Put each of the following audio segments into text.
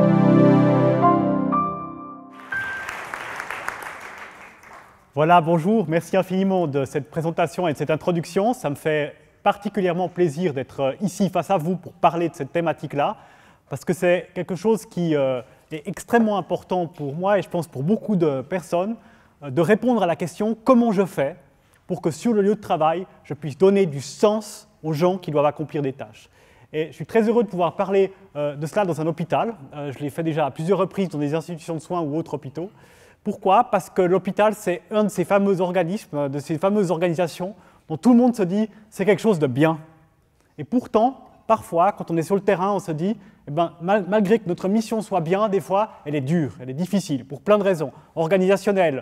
Voilà, bonjour, merci infiniment de cette présentation et de cette introduction. Ça me fait particulièrement plaisir d'être ici face à vous pour parler de cette thématique-là, parce que c'est quelque chose qui est extrêmement important pour moi et je pense pour beaucoup de personnes, de répondre à la question « Comment je fais pour que sur le lieu de travail, je puisse donner du sens aux gens qui doivent accomplir des tâches ?» Et je suis très heureux de pouvoir parler de cela dans un hôpital. Je l'ai fait déjà à plusieurs reprises dans des institutions de soins ou autres hôpitaux. Pourquoi? Parce que l'hôpital, c'est un de ces fameux organismes, de ces fameuses organisations dont tout le monde se dit c'est quelque chose de bien. Et pourtant, parfois, quand on est sur le terrain, on se dit eh ben, malgré que notre mission soit bien, des fois, elle est dure, elle est difficile, pour plein de raisons, organisationnelles,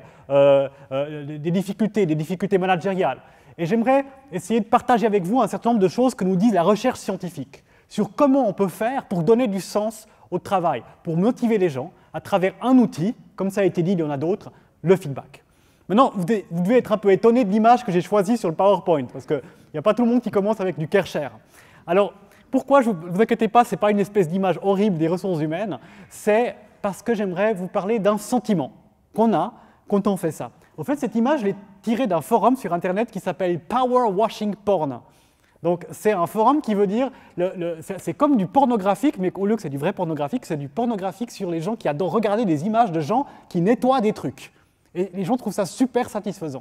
des difficultés managériales. Et j'aimerais essayer de partager avec vous un certain nombre de choses que nous dit la recherche scientifique sur comment on peut faire pour donner du sens au travail, pour motiver les gens à travers un outil, comme ça a été dit, il y en a d'autres, le feedback. Maintenant, vous devez être un peu étonné de l'image que j'ai choisie sur le PowerPoint, parce qu'il n'y a pas tout le monde qui commence avec du Kärcher. Alors, pourquoi, ne vous inquiétez pas, ce n'est pas une espèce d'image horrible des ressources humaines, c'est parce que j'aimerais vous parler d'un sentiment qu'on a quand on fait ça. En fait, cette image, je l'ai tirée d'un forum sur Internet qui s'appelle Power Washing Porn. Donc, c'est un forum qui veut dire, c'est comme du pornographique, mais au lieu que c'est du vrai pornographique, c'est du pornographique sur les gens qui adorent regarder des images de gens qui nettoient des trucs. Et les gens trouvent ça super satisfaisant.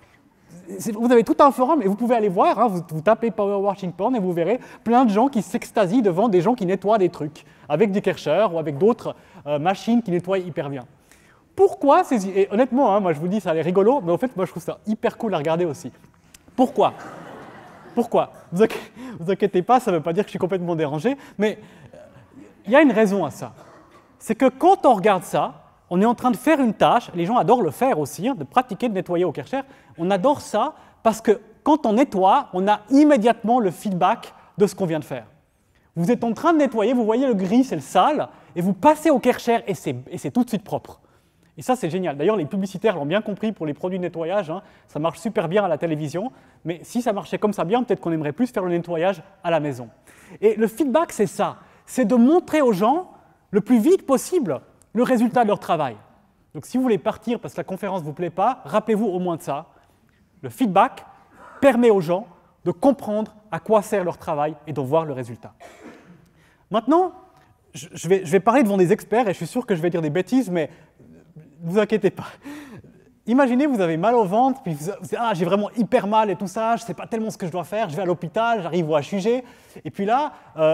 Vous avez tout un forum et vous pouvez aller voir, hein, vous tapez Power Washing Porn et vous verrez plein de gens qui s'extasient devant des gens qui nettoient des trucs, avec des Kärcher ou avec d'autres machines qui nettoient hyper bien. Pourquoi et honnêtement, hein, moi je vous dis, ça a l'air rigolo, mais en fait, moi je trouve ça hyper cool à regarder aussi. Pourquoi? Pourquoi? Vous inquiétez pas, ça ne veut pas dire que je suis complètement dérangé, mais il y a une raison à ça. C'est que quand on regarde ça, on est en train de faire une tâche, les gens adorent le faire aussi, hein, de pratiquer, de nettoyer au Kärcher, on adore ça parce que quand on nettoie, on a immédiatement le feedback de ce qu'on vient de faire. Vous êtes en train de nettoyer, vous voyez le gris, c'est le sale, et vous passez au Kärcher et c'est tout de suite propre. Et ça, c'est génial. D'ailleurs, les publicitaires l'ont bien compris pour les produits de nettoyage. Hein, ça marche super bien à la télévision. Mais si ça marchait comme ça bien, peut-être qu'on aimerait plus faire le nettoyage à la maison. Et le feedback, c'est ça. C'est de montrer aux gens, le plus vite possible, le résultat de leur travail. Donc, si vous voulez partir parce que la conférence ne vous plaît pas, rappelez-vous au moins de ça. Le feedback permet aux gens de comprendre à quoi sert leur travail et d'en voir le résultat. Maintenant, je vais parler devant des experts et je suis sûr que je vais dire des bêtises, mais ne vous inquiétez pas. Imaginez, vous avez mal au ventre, puis vous dites « Ah, j'ai vraiment hyper mal et tout ça, je ne sais pas tellement ce que je dois faire, je vais à l'hôpital, j'arrive au HUG. » Et puis là,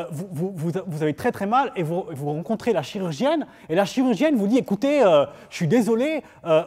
vous avez très très mal et vous rencontrez la chirurgienne, et la chirurgienne vous dit « Écoutez, je suis désolé,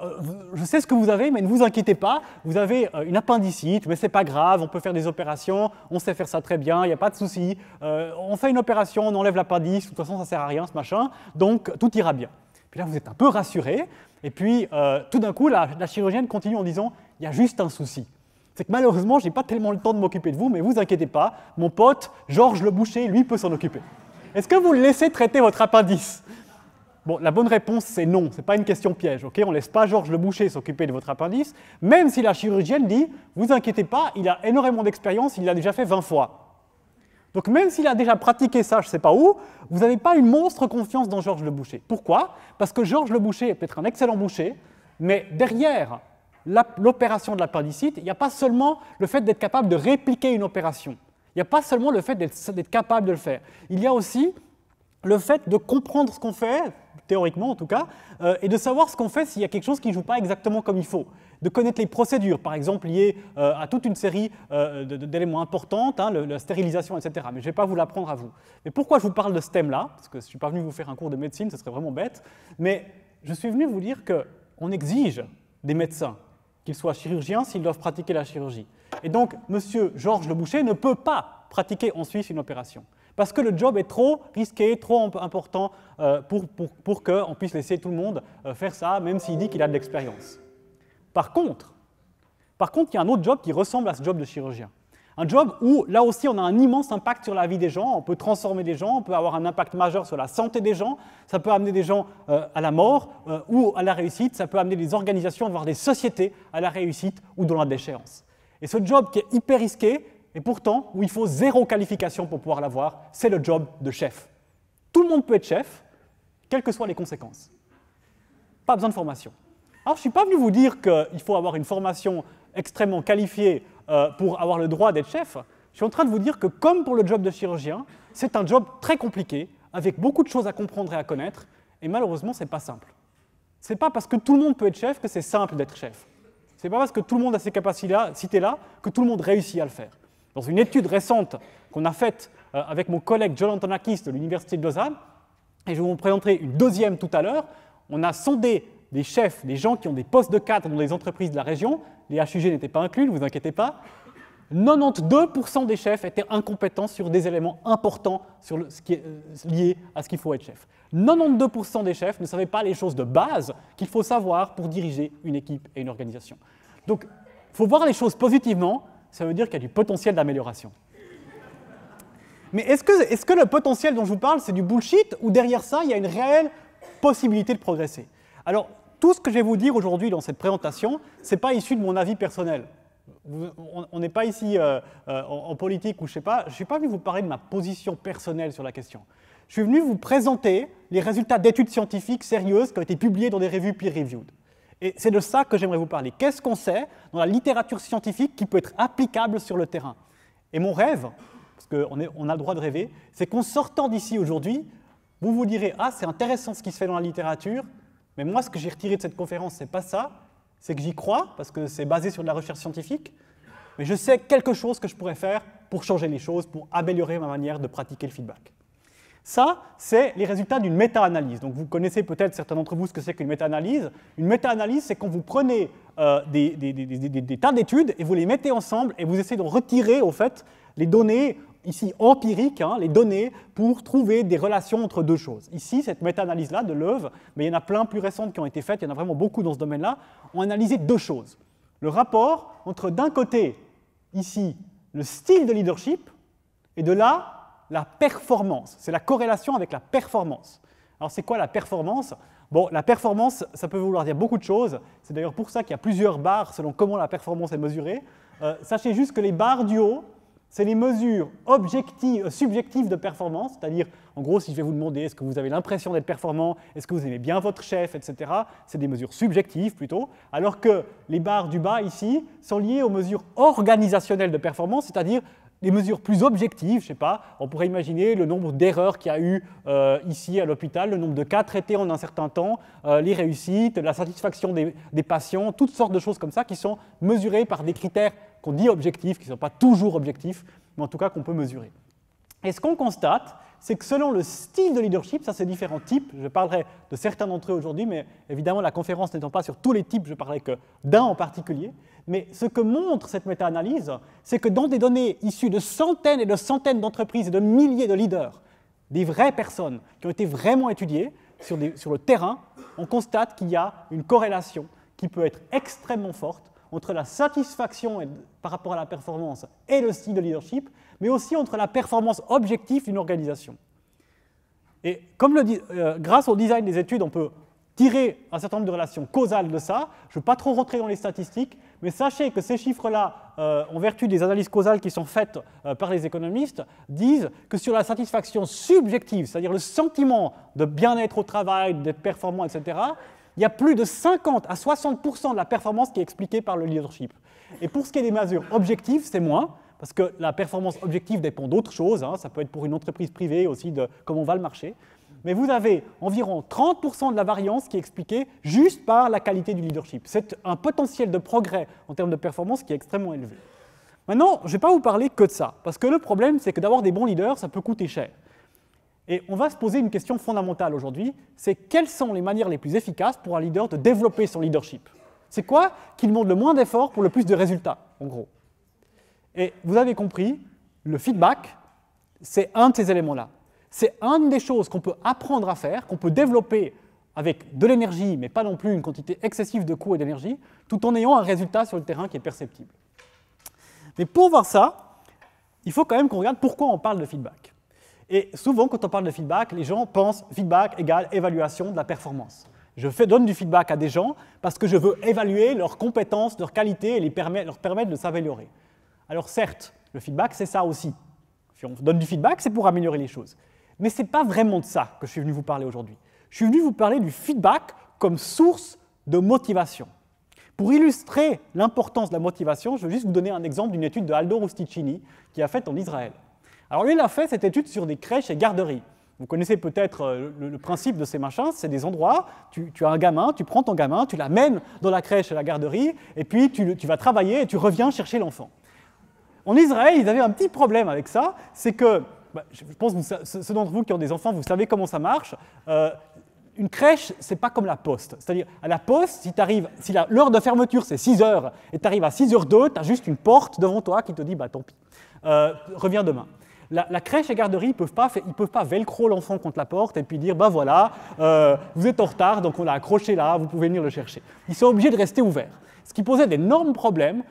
je sais ce que vous avez, mais ne vous inquiétez pas, vous avez une appendicite, mais ce n'est pas grave, on peut faire des opérations, on sait faire ça très bien, il n'y a pas de souci, on fait une opération, on enlève l'appendice, de toute façon ça ne sert à rien ce machin, donc tout ira bien. » Puis là, vous êtes un peu rassuré, et puis tout d'un coup, la chirurgienne continue en disant « il y a juste un souci. C'est que malheureusement, je n'ai pas tellement le temps de m'occuper de vous, mais vous inquiétez pas, mon pote, Georges le boucher, lui, peut s'en occuper. Est-ce que vous le laissez traiter votre appendice ?» Bon, la bonne réponse, c'est non, ce n'est pas une question piège. Okay, on ne laisse pas Georges le boucher s'occuper de votre appendice, même si la chirurgienne dit « vous inquiétez pas, il a énormément d'expérience, il l'a déjà fait 20 fois. » Donc même s'il a déjà pratiqué ça, je ne sais pas où, vous n'avez pas une monstre confiance dans Georges le boucher. Pourquoi? Parce que Georges le boucher est peut-être un excellent boucher, mais derrière l'opération de l'appendicite, il n'y a pas seulement le fait d'être capable de répliquer une opération. Il n'y a pas seulement le fait d'être capable de le faire. Il y a aussi le fait de comprendre ce qu'on fait, théoriquement en tout cas, et de savoir ce qu'on fait s'il y a quelque chose qui ne joue pas exactement comme il faut. De connaître les procédures, par exemple, liées à toute une série d'éléments importants, hein, la stérilisation, etc. Mais je ne vais pas vous l'apprendre à vous. Mais pourquoi je vous parle de ce thème-là? Parce que je ne suis pas venu vous faire un cours de médecine, ce serait vraiment bête. Mais je suis venu vous dire qu'on exige des médecins, qu'ils soient chirurgiens, s'ils doivent pratiquer la chirurgie. Et donc, monsieur Georges le boucher ne peut pas pratiquer en Suisse une opération. Parce que le job est trop risqué, trop important pour qu'on puisse laisser tout le monde faire ça, même s'il dit qu'il a de l'expérience. Par contre, il y a un autre job qui ressemble à ce job de chirurgien. Un job où, là aussi, on a un immense impact sur la vie des gens, on peut transformer des gens, on peut avoir un impact majeur sur la santé des gens, ça peut amener des gens à la mort ou à la réussite, ça peut amener des organisations, voire des sociétés à la réussite ou dans la déchéance. Et ce job qui est hyper risqué, et pourtant, où il faut 0 qualification pour pouvoir l'avoir, c'est le job de chef. Tout le monde peut être chef, quelles que soient les conséquences. Pas besoin de formation. Alors, je ne suis pas venu vous dire qu'il faut avoir une formation extrêmement qualifiée pour avoir le droit d'être chef. Je suis en train de vous dire que, comme pour le job de chirurgien, c'est un job très compliqué, avec beaucoup de choses à comprendre et à connaître, et malheureusement, ce n'est pas simple. Ce n'est pas parce que tout le monde peut être chef que c'est simple d'être chef. Ce n'est pas parce que tout le monde a ces capacités-là que tout le monde réussit à le faire. Dans une étude récente qu'on a faite avec mon collègue John Antonakis de l'Université de Lausanne, et je vais vous en présenter une deuxième tout à l'heure, on a sondé des chefs, des gens qui ont des postes de cadre dans des entreprises de la région, les HUG n'étaient pas inclus, ne vous inquiétez pas, 92% des chefs étaient incompétents sur des éléments importants sur ce qui est lié à ce qu'il faut être chef. 92% des chefs ne savaient pas les choses de base qu'il faut savoir pour diriger une équipe et une organisation. Donc, il faut voir les choses positivement, ça veut dire qu'il y a du potentiel d'amélioration. Mais est-ce que le potentiel dont je vous parle, c'est du bullshit, ou derrière ça, il y a une réelle possibilité de progresser? Alors, tout ce que je vais vous dire aujourd'hui dans cette présentation, ce n'est pas issu de mon avis personnel. On n'est pas ici en politique ou je ne sais pas, je ne suis pas venu vous parler de ma position personnelle sur la question. Je suis venu vous présenter les résultats d'études scientifiques sérieuses qui ont été publiées dans des revues peer-reviewed. Et c'est de ça que j'aimerais vous parler. Qu'est-ce qu'on sait dans la littérature scientifique qui peut être applicable sur le terrain? Et mon rêve, parce qu'on a le droit de rêver, c'est qu'en sortant d'ici aujourd'hui, vous vous direz « Ah, c'est intéressant ce qui se fait dans la littérature, mais moi, ce que j'ai retiré de cette conférence, ce n'est pas ça. C'est que j'y crois, parce que c'est basé sur de la recherche scientifique, mais je sais quelque chose que je pourrais faire pour changer les choses, pour améliorer ma manière de pratiquer le feedback. » Ça, c'est les résultats d'une méta-analyse. Donc, vous connaissez peut-être, certains d'entre vous, ce que c'est qu'une méta-analyse. Une méta-analyse, c'est quand vous prenez des tas d'études et vous les mettez ensemble et vous essayez de retirer, au fait, les données ici empiriques, les données pour trouver des relations entre deux choses. Ici, cette méta-analyse-là de Loewe, mais il y en a plein plus récentes qui ont été faites, il y en a vraiment beaucoup dans ce domaine-là, ont analysé deux choses. Le rapport entre, d'un côté, ici, le style de leadership, et de là, la performance. C'est la corrélation avec la performance. Alors, c'est quoi la performance? Bon, la performance, ça peut vouloir dire beaucoup de choses. C'est d'ailleurs pour ça qu'il y a plusieurs barres selon comment la performance est mesurée. Sachez juste que les barres du haut, c'est les mesures subjectives de performance, c'est-à-dire, en gros, si je vais vous demander est-ce que vous avez l'impression d'être performant, est-ce que vous aimez bien votre chef, etc., c'est des mesures subjectives plutôt, alors que les barres du bas ici sont liées aux mesures organisationnelles de performance, c'est-à-dire des mesures plus objectives, je ne sais pas, on pourrait imaginer le nombre d'erreurs qu'il y a eu ici à l'hôpital, le nombre de cas traités en un certain temps, les réussites, la satisfaction des patients, toutes sortes de choses comme ça qui sont mesurées par des critères qu'on dit objectifs, qui ne sont pas toujours objectifs, mais en tout cas qu'on peut mesurer. Et ce qu'on constate, c'est que selon le style de leadership, ça c'est différents types, je parlerai de certains d'entre eux aujourd'hui, mais évidemment la conférence n'étant pas sur tous les types, je parlerai que d'un en particulier. Mais ce que montre cette méta-analyse, c'est que dans des données issues de centaines et de centaines d'entreprises et de milliers de leaders, des vraies personnes qui ont été vraiment étudiées sur le terrain, on constate qu'il y a une corrélation qui peut être extrêmement forte entre la satisfaction par rapport à la performance et le style de leadership, mais aussi entre la performance objective d'une organisation. Et comme grâce au design des études, on peut tirer un certain nombre de relations causales de ça. Je ne vais pas trop rentrer dans les statistiques, mais sachez que ces chiffres-là, en vertu des analyses causales qui sont faites par les économistes, disent que sur la satisfaction subjective, c'est-à-dire le sentiment de bien-être au travail, d'être performant, etc., il y a plus de 50 à 60% de la performance qui est expliquée par le leadership. Et pour ce qui est des mesures objectives, c'est moins, parce que la performance objective dépend d'autres choses, ça peut être pour une entreprise privée aussi de comment va le marché. Mais vous avez environ 30% de la variance qui est expliquée juste par la qualité du leadership. C'est un potentiel de progrès en termes de performance qui est extrêmement élevé. Maintenant, je ne vais pas vous parler que de ça, parce que le problème, c'est que d'avoir des bons leaders, ça peut coûter cher. Et on va se poser une question fondamentale aujourd'hui, c'est quelles sont les manières les plus efficaces pour un leader de développer son leadership? C'est quoi qui demande le moins d'efforts pour le plus de résultats, en gros? Et vous avez compris, le feedback, c'est un de ces éléments-là. C'est une des choses qu'on peut apprendre à faire, qu'on peut développer avec de l'énergie, mais pas non plus une quantité excessive de coûts et d'énergie, tout en ayant un résultat sur le terrain qui est perceptible. Mais pour voir ça, il faut quand même qu'on regarde pourquoi on parle de feedback. Et souvent, quand on parle de feedback, les gens pensent feedback égale évaluation de la performance. Je donne du feedback à des gens parce que je veux évaluer leurs compétences, leurs qualités et leur permettre de s'améliorer. Alors certes, le feedback, c'est ça aussi. Si on donne du feedback, c'est pour améliorer les choses. Mais ce n'est pas vraiment de ça que je suis venu vous parler aujourd'hui. Je suis venu vous parler du feedback comme source de motivation. Pour illustrer l'importance de la motivation, je vais juste vous donner un exemple d'une étude de Aldo Rusticini qui a faite en Israël. Alors lui, il a fait cette étude sur des crèches et garderies. Vous connaissez peut-être le principe de ces machins, c'est des endroits, tu as un gamin, tu prends ton gamin, tu l'amènes dans la crèche et la garderie, et puis tu vas travailler et tu reviens chercher l'enfant. En Israël, ils avaient un petit problème avec ça, c'est que, je pense que ceux d'entre vous qui ont des enfants, vous savez comment ça marche. Une crèche, ce n'est pas comme la poste. C'est-à-dire, à la poste, si l'heure de fermeture c'est 6 heures et tu arrives à 6h02, tu as juste une porte devant toi qui te dit tant pis, reviens demain. La crèche et garderie, ils ne peuvent pas velcro l'enfant contre la porte et puis dire voilà, vous êtes en retard, donc on l'a accroché là, vous pouvez venir le chercher. Ils sont obligés de rester ouverts. Ce qui posait d'énormes problèmes,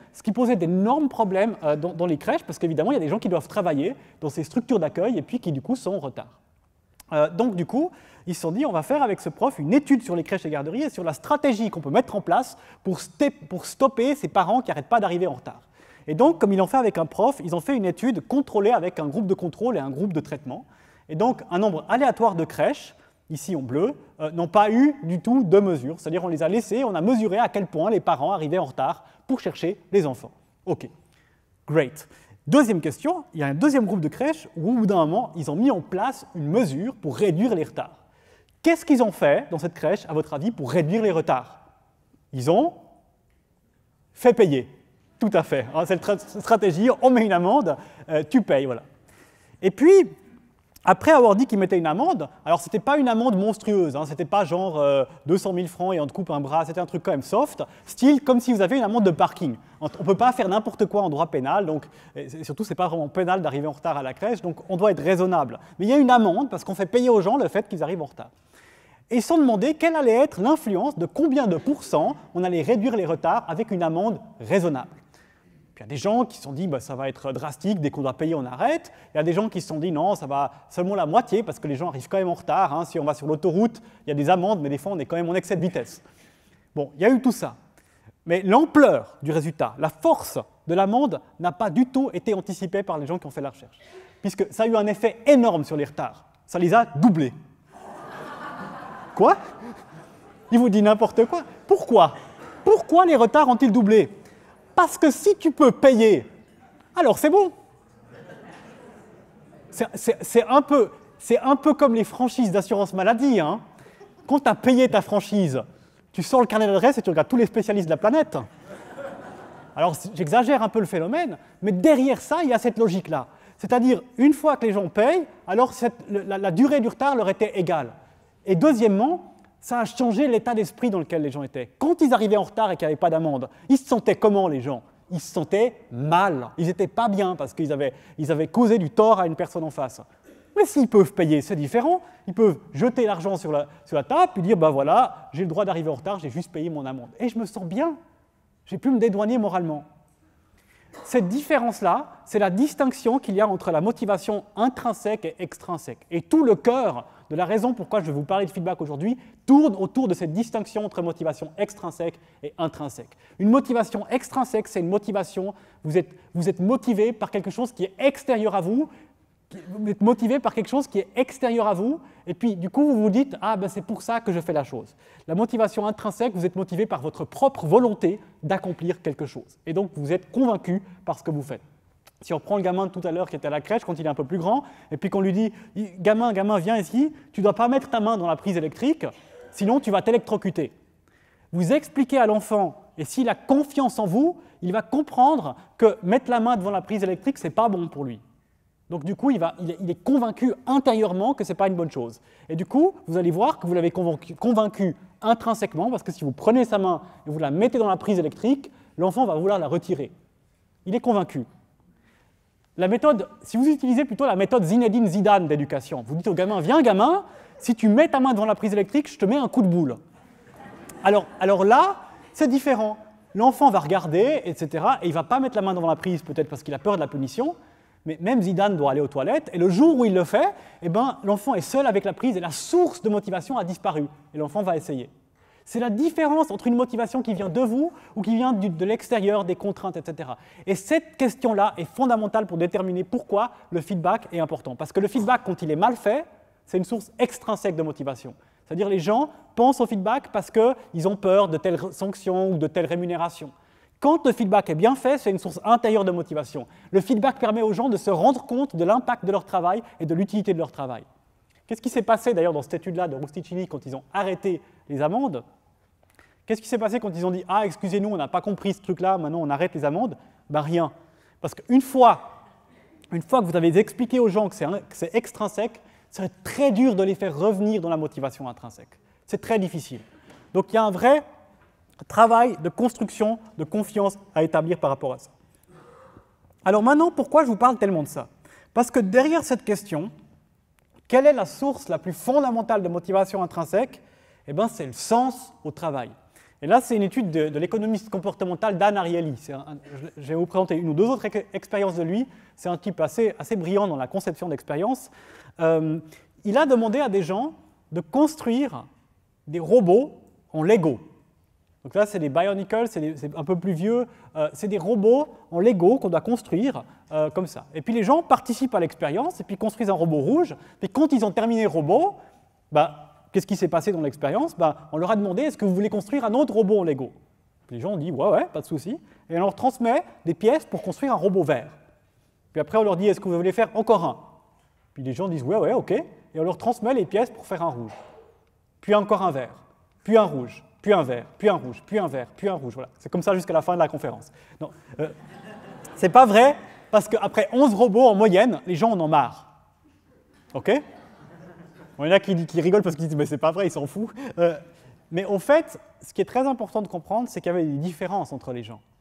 dans les crèches, parce qu'évidemment, il y a des gens qui doivent travailler dans ces structures d'accueil et puis qui, du coup, sont en retard. Donc, du coup, ils se sont dit, on va faire avec ce prof une étude sur les crèches et garderies et sur la stratégie qu'on peut mettre en place pour stopper ces parents qui n'arrêtent pas d'arriver en retard. Et donc, comme ils l'ont fait avec un prof, ils ont fait une étude contrôlée avec un groupe de contrôle et un groupe de traitement. Et donc, un nombre aléatoire de crèches, ici en bleu, n'ont pas eu du tout de mesure. C'est-à-dire, on les a laissés, on a mesuré à quel point les parents arrivaient en retard pour chercher les enfants. OK, great. Deuxième question, il y a un deuxième groupe de crèches où, au bout d'un moment, ils ont mis en place une mesure pour réduire les retards. Qu'est-ce qu'ils ont fait dans cette crèche, à votre avis, pour réduire les retards? Ils ont fait payer. Tout à fait. Cette stratégie, on met une amende, tu payes, voilà. Et puis, après avoir dit qu'ils mettaient une amende, alors ce n'était pas une amende monstrueuse, ce n'était pas genre 200 000 francs et on te coupe un bras, c'était un truc quand même soft, style comme si vous avez une amende de parking. On ne peut pas faire n'importe quoi en droit pénal, donc, et surtout ce n'est pas vraiment pénal d'arriver en retard à la crèche, donc on doit être raisonnable. Mais il y a une amende parce qu'on fait payer aux gens le fait qu'ils arrivent en retard. Et ils se sont demandé quelle allait être l'influence de combien de pourcents on allait réduire les retards avec une amende raisonnable. Il y a des gens qui se sont dit ça va être drastique, dès qu'on doit payer, on arrête. Il y a des gens qui se sont dit non, ça va seulement la moitié parce que les gens arrivent quand même en retard. Si on va sur l'autoroute, il y a des amendes, mais des fois on est quand même en excès de vitesse. Bon, il y a eu tout ça. Mais l'ampleur du résultat, la force de l'amende n'a pas du tout été anticipée par les gens qui ont fait la recherche. Puisque ça a eu un effet énorme sur les retards. Ça les a doublés. Quoi? Il vous dit n'importe quoi. Pourquoi? Pourquoi les retards ont-ils doublé? Parce que si tu peux payer, alors c'est bon. C'est un peu comme les franchises d'assurance maladie. Quand tu as payé ta franchise, tu sors le carnet d'adresse et tu regardes tous les spécialistes de la planète. Alors j'exagère un peu le phénomène, mais derrière ça, il y a cette logique-là. C'est-à-dire, une fois que les gens payent, alors la durée du retard leur était égale. Et deuxièmement, ça a changé l'état d'esprit dans lequel les gens étaient. Quand ils arrivaient en retard et qu'il n'y avait pas d'amende, ils se sentaient comment, les gens? Ils se sentaient mal. Ils n'étaient pas bien parce qu'ils avaient causé du tort à une personne en face. Mais s'ils peuvent payer, c'est différent. Ils peuvent jeter l'argent sur la table et dire voilà, j'ai le droit d'arriver en retard, j'ai juste payé mon amende. Et je me sens bien. J'ai pu me dédouaner moralement. Cette différence-là, c'est la distinction qu'il y a entre la motivation intrinsèque et extrinsèque. Et tout le cœur de la raison pourquoi je vais vous parler de feedback aujourd'hui tourne autour de cette distinction entre motivation extrinsèque et intrinsèque. Une motivation extrinsèque, c'est une motivation, vous êtes motivé par quelque chose qui est extérieur à vous, vous êtes motivé par quelque chose qui est extérieur à vous, et puis du coup vous vous dites « Ah, c'est pour ça que je fais la chose ». La motivation intrinsèque, vous êtes motivé par votre propre volonté d'accomplir quelque chose. Et donc vous êtes convaincu par ce que vous faites. Si on prend le gamin de tout à l'heure qui était à la crèche quand il est un peu plus grand, et puis qu'on lui dit « Gamin, viens ici, tu ne dois pas mettre ta main dans la prise électrique, sinon tu vas t'électrocuter ». Vous expliquez à l'enfant, et s'il a confiance en vous, il va comprendre que mettre la main devant la prise électrique, ce n'est pas bon pour lui. Donc du coup, il est convaincu intérieurement que ce n'est pas une bonne chose. Et du coup, vous allez voir que vous l'avez convaincu intrinsèquement, parce que si vous prenez sa main et vous la mettez dans la prise électrique, l'enfant va vouloir la retirer. Il est convaincu. La méthode, si vous utilisez plutôt la méthode Zinedine Zidane d'éducation, vous dites au gamin, viens gamin, si tu mets ta main devant la prise électrique, je te mets un coup de boule. Alors là, c'est différent. L'enfant va regarder, etc., et il ne va pas mettre la main devant la prise, peut-être parce qu'il a peur de la punition, mais même Zidane doit aller aux toilettes, et le jour où il le fait, l'enfant est seul avec la prise, et la source de motivation a disparu, et l'enfant va essayer. C'est la différence entre une motivation qui vient de vous ou qui vient de l'extérieur, des contraintes, etc. Et cette question-là est fondamentale pour déterminer pourquoi le feedback est important. Parce que le feedback, quand il est mal fait, c'est une source extrinsèque de motivation. C'est-à-dire les gens pensent au feedback parce qu'ils ont peur de telle sanction ou de telle rémunération. Quand le feedback est bien fait, c'est une source intérieure de motivation. Le feedback permet aux gens de se rendre compte de l'impact de leur travail et de l'utilité de leur travail. Qu'est-ce qui s'est passé d'ailleurs dans cette étude-là de Rusticini quand ils ont arrêté les amendes? Qu'est-ce qui s'est passé quand ils ont dit « Ah, excusez-nous, on n'a pas compris ce truc-là, maintenant on arrête les amendes » Ben rien. Parce qu'une fois que vous avez expliqué aux gens que c'est extrinsèque, c'est très dur de les faire revenir dans la motivation intrinsèque. C'est très difficile. Donc il y a un vrai travail de construction, de confiance à établir par rapport à ça. Alors maintenant, pourquoi je vous parle tellement de ça? Parce que derrière cette question, quelle est la source la plus fondamentale de motivation intrinsèque? Eh bien, c'est le sens au travail. Et là, c'est une étude de l'économiste comportemental Dan Ariely. Je vais vous présenter une ou deux autres expériences de lui. C'est un type assez brillant dans la conception d'expérience. Il a demandé à des gens de construire des robots en Lego. Donc là, c'est des Bionicles, c'est un peu plus vieux. C'est des robots en Lego qu'on doit construire comme ça. Et puis les gens participent à l'expérience et puis construisent un robot rouge. Puis quand ils ont terminé le robot, qu'est-ce qui s'est passé dans l'expérience? On leur a demandé, est-ce que vous voulez construire un autre robot en Lego? Puis les gens ont dit, ouais, pas de souci. Et on leur transmet des pièces pour construire un robot vert. Puis après, on leur dit, est-ce que vous voulez faire encore un? Puis les gens disent, ouais, ok. Et on leur transmet les pièces pour faire un rouge. Puis encore un vert. Puis un rouge. Puis un vert. Puis un rouge. Puis un vert. Puis un rouge. Voilà. C'est comme ça jusqu'à la fin de la conférence. Non, c'est pas vrai, parce qu'après 11 robots en moyenne, les gens en ont marre. Ok? Il y en a qui rigolent parce qu'ils disent « mais c'est pas vrai, ils s'en foutent ». Mais en fait, ce qui est très important de comprendre, c'est qu'il y avait des différences entre les gens.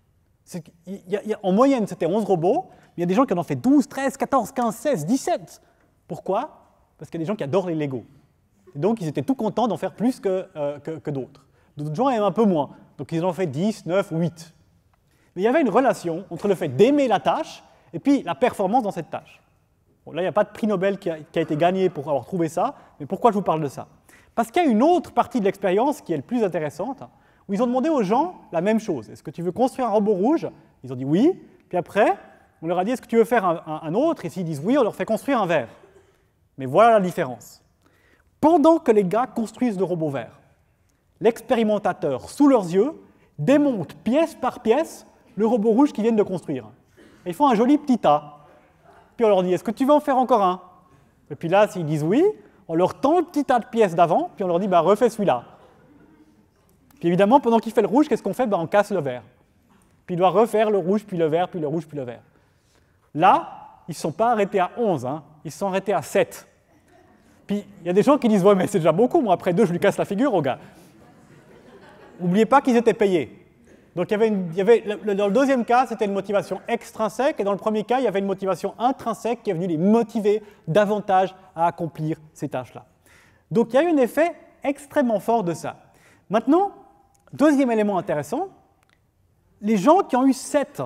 En moyenne, c'était 11 robots, mais il y a des gens qui en ont fait 12, 13, 14, 15, 16, 17. Pourquoi? Parce qu'il y a des gens qui adorent les Lego. Et donc, ils étaient tout contents d'en faire plus que d'autres. D'autres gens aiment un peu moins. Donc, ils en ont fait 10, 9 ou 8. Mais il y avait une relation entre le fait d'aimer la tâche et puis la performance dans cette tâche. Bon, là, il n'y a pas de prix Nobel qui a été gagné pour avoir trouvé ça, mais pourquoi je vous parle de ça? Parce qu'il y a une autre partie de l'expérience qui est le plus intéressante, où ils ont demandé aux gens la même chose. Est-ce que tu veux construire un robot rouge? Ils ont dit oui. Puis après, on leur a dit, est-ce que tu veux faire un autre? Et s'ils disent oui, on leur fait construire un vert. Mais voilà la différence. Pendant que les gars construisent le robot vert, l'expérimentateur, sous leurs yeux, démonte pièce par pièce le robot rouge qu'ils viennent de construire. Et ils font un joli petit tas. Puis on leur dit, est-ce que tu veux en faire encore un? Et puis là, s'ils disent oui, on leur tend le petit tas de pièces d'avant, puis on leur dit, refais celui-là. Puis évidemment, pendant qu'il fait le rouge, qu'est-ce qu'on fait? On casse le vert. Puis il doit refaire le rouge, puis le vert, puis le rouge, puis le vert. Là, ils ne se sont pas arrêtés à 11, ils se sont arrêtés à 7. Puis il y a des gens qui disent, ouais, mais c'est déjà beaucoup, moi après 2, je lui casse la figure au gars. N'oubliez pas qu'ils étaient payés. Donc dans le deuxième cas, c'était une motivation extrinsèque, et dans le premier cas, il y avait une motivation intrinsèque qui est venue les motiver davantage à accomplir ces tâches-là. Donc il y a eu un effet extrêmement fort de ça. Maintenant, deuxième élément intéressant, les gens qui ont eu 7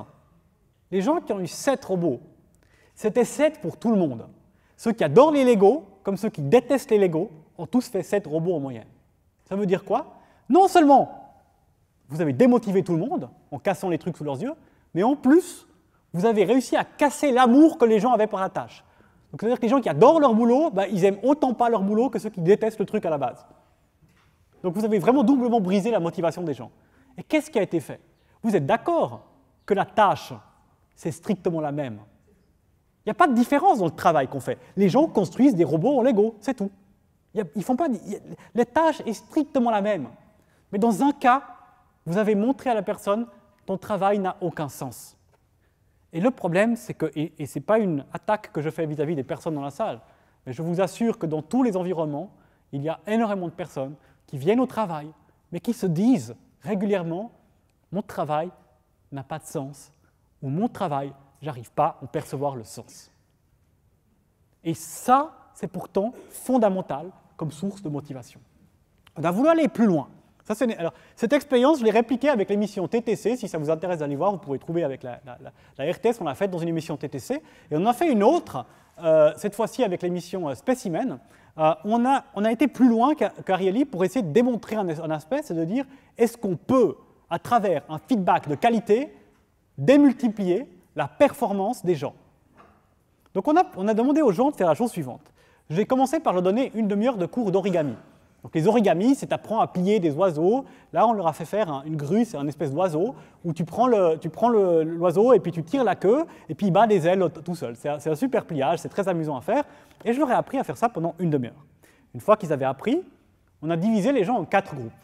robots, c'était 7 pour tout le monde. Ceux qui adorent les Lego, comme ceux qui détestent les Lego, ont tous fait 7 robots en moyenne. Ça veut dire quoi? Non seulement vous avez démotivé tout le monde en cassant les trucs sous leurs yeux, mais en plus, vous avez réussi à casser l'amour que les gens avaient pour la tâche. Donc, c'est-à-dire que les gens qui adorent leur boulot, ils aiment autant pas leur boulot que ceux qui détestent le truc à la base. Donc, vous avez vraiment doublement brisé la motivation des gens. Et qu'est-ce qui a été fait? Vous êtes d'accord que la tâche, c'est strictement la même? Il n'y a pas de différence dans le travail qu'on fait. Les gens construisent des robots en Lego, c'est tout. Ils font pas, la tâche est strictement la même. Mais dans un cas, vous avez montré à la personne ton travail n'a aucun sens. Et le problème, c'est que, et ce n'est pas une attaque que je fais vis-à-vis des personnes dans la salle, mais je vous assure que dans tous les environnements, il y a énormément de personnes qui viennent au travail, mais qui se disent régulièrement « mon travail n'a pas de sens » ou « mon travail, j'arrive pas à en percevoir le sens ». Et ça, c'est pourtant fondamental comme source de motivation. On a voulu aller plus loin. Alors, cette expérience, je l'ai répliquée avec l'émission TTC. Si ça vous intéresse d'aller voir, vous pouvez trouver avec la RTS. On l'a faite dans une émission TTC. Et on en a fait une autre, cette fois-ci avec l'émission Specimen. On a été plus loin qu'Ariely pour essayer de démontrer un aspect, c'est de dire, est-ce qu'on peut, à travers un feedback de qualité, démultiplier la performance des gens? Donc on a demandé aux gens de faire la chose suivante. Je vais commencer par leur donner une demi-heure de cours d'origami. Donc les origamis, c'est apprendre à plier des oiseaux. Là, on leur a fait faire une grue, c'est une espèce d'oiseau, où tu prends l'oiseau et puis tu tires la queue, et puis il bat des ailes tout seul. C'est un super pliage, c'est très amusant à faire. Et je leur ai appris à faire ça pendant une demi-heure. Une fois qu'ils avaient appris, on a divisé les gens en 4 groupes.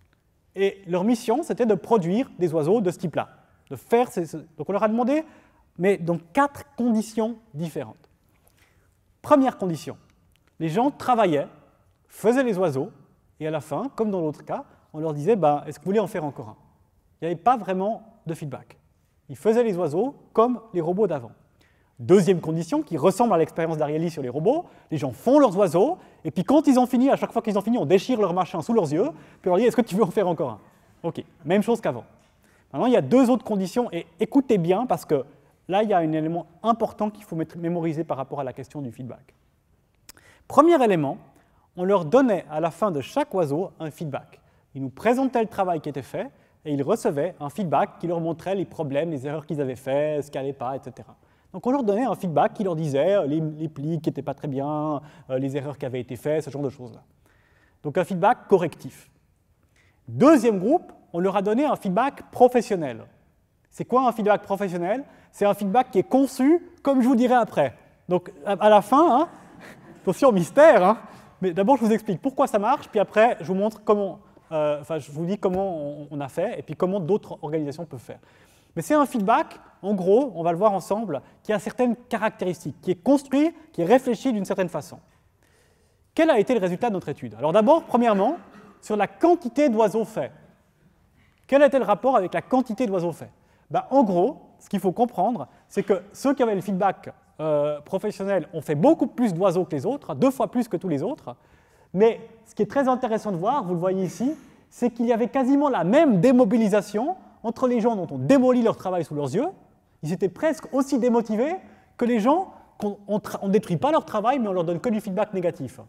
Et leur mission, c'était de produire des oiseaux de ce type-là. Donc on leur a demandé, mais dans 4 conditions différentes. Première condition, les gens travaillaient, faisaient les oiseaux, et à la fin, comme dans l'autre cas, on leur disait « Est-ce que vous voulez en faire encore un ?» Il n'y avait pas vraiment de feedback. Ils faisaient les oiseaux comme les robots d'avant. Deuxième condition, qui ressemble à l'expérience d'Ariely sur les robots, les gens font leurs oiseaux, et puis quand ils ont fini, à chaque fois qu'ils ont fini, on déchire leur machin sous leurs yeux, puis on leur dit « Est-ce que tu veux en faire encore un ?» Ok, même chose qu'avant. Maintenant, il y a 2 autres conditions, et écoutez bien, parce que là, il y a un élément important qu'il faut mémoriser par rapport à la question du feedback. Premier élément, on leur donnait à la fin de chaque oiseau un feedback. Ils nous présentaient le travail qui était fait, et ils recevaient un feedback qui leur montrait les problèmes, les erreurs qu'ils avaient faites, ce qui n'allait pas, etc. Donc on leur donnait un feedback qui leur disait les plis qui n'étaient pas très bien, les erreurs qui avaient été faites, ce genre de choses-là. Donc un feedback correctif. Deuxième groupe, on leur a donné un feedback professionnel. C'est quoi un feedback professionnel? C'est un feedback qui est conçu, comme je vous dirai après. Donc à la fin, attention mystère, mais d'abord je vous explique pourquoi ça marche, puis après je vous montre comment, je vous dis comment on a fait, et puis comment d'autres organisations peuvent faire. Mais c'est un feedback, en gros, on va le voir ensemble, qui a certaines caractéristiques, qui est construit, qui est réfléchi d'une certaine façon. Quel a été le résultat de notre étude? Alors d'abord, premièrement, sur la quantité d'oiseaux faits. Quel était le rapport avec la quantité d'oiseaux faits? En gros, ce qu'il faut comprendre, c'est que ceux qui avaient le feedback professionnel ont fait beaucoup plus d'oiseaux que les autres, 2 fois plus que tous les autres, mais ce qui est très intéressant de voir, vous le voyez ici, c'est qu'il y avait quasiment la même démobilisation entre les gens dont on démolit leur travail sous leurs yeux. Ils étaient presque aussi démotivés que les gens qu'on ne détruit pas leur travail, mais on leur donne que du feedback négatif.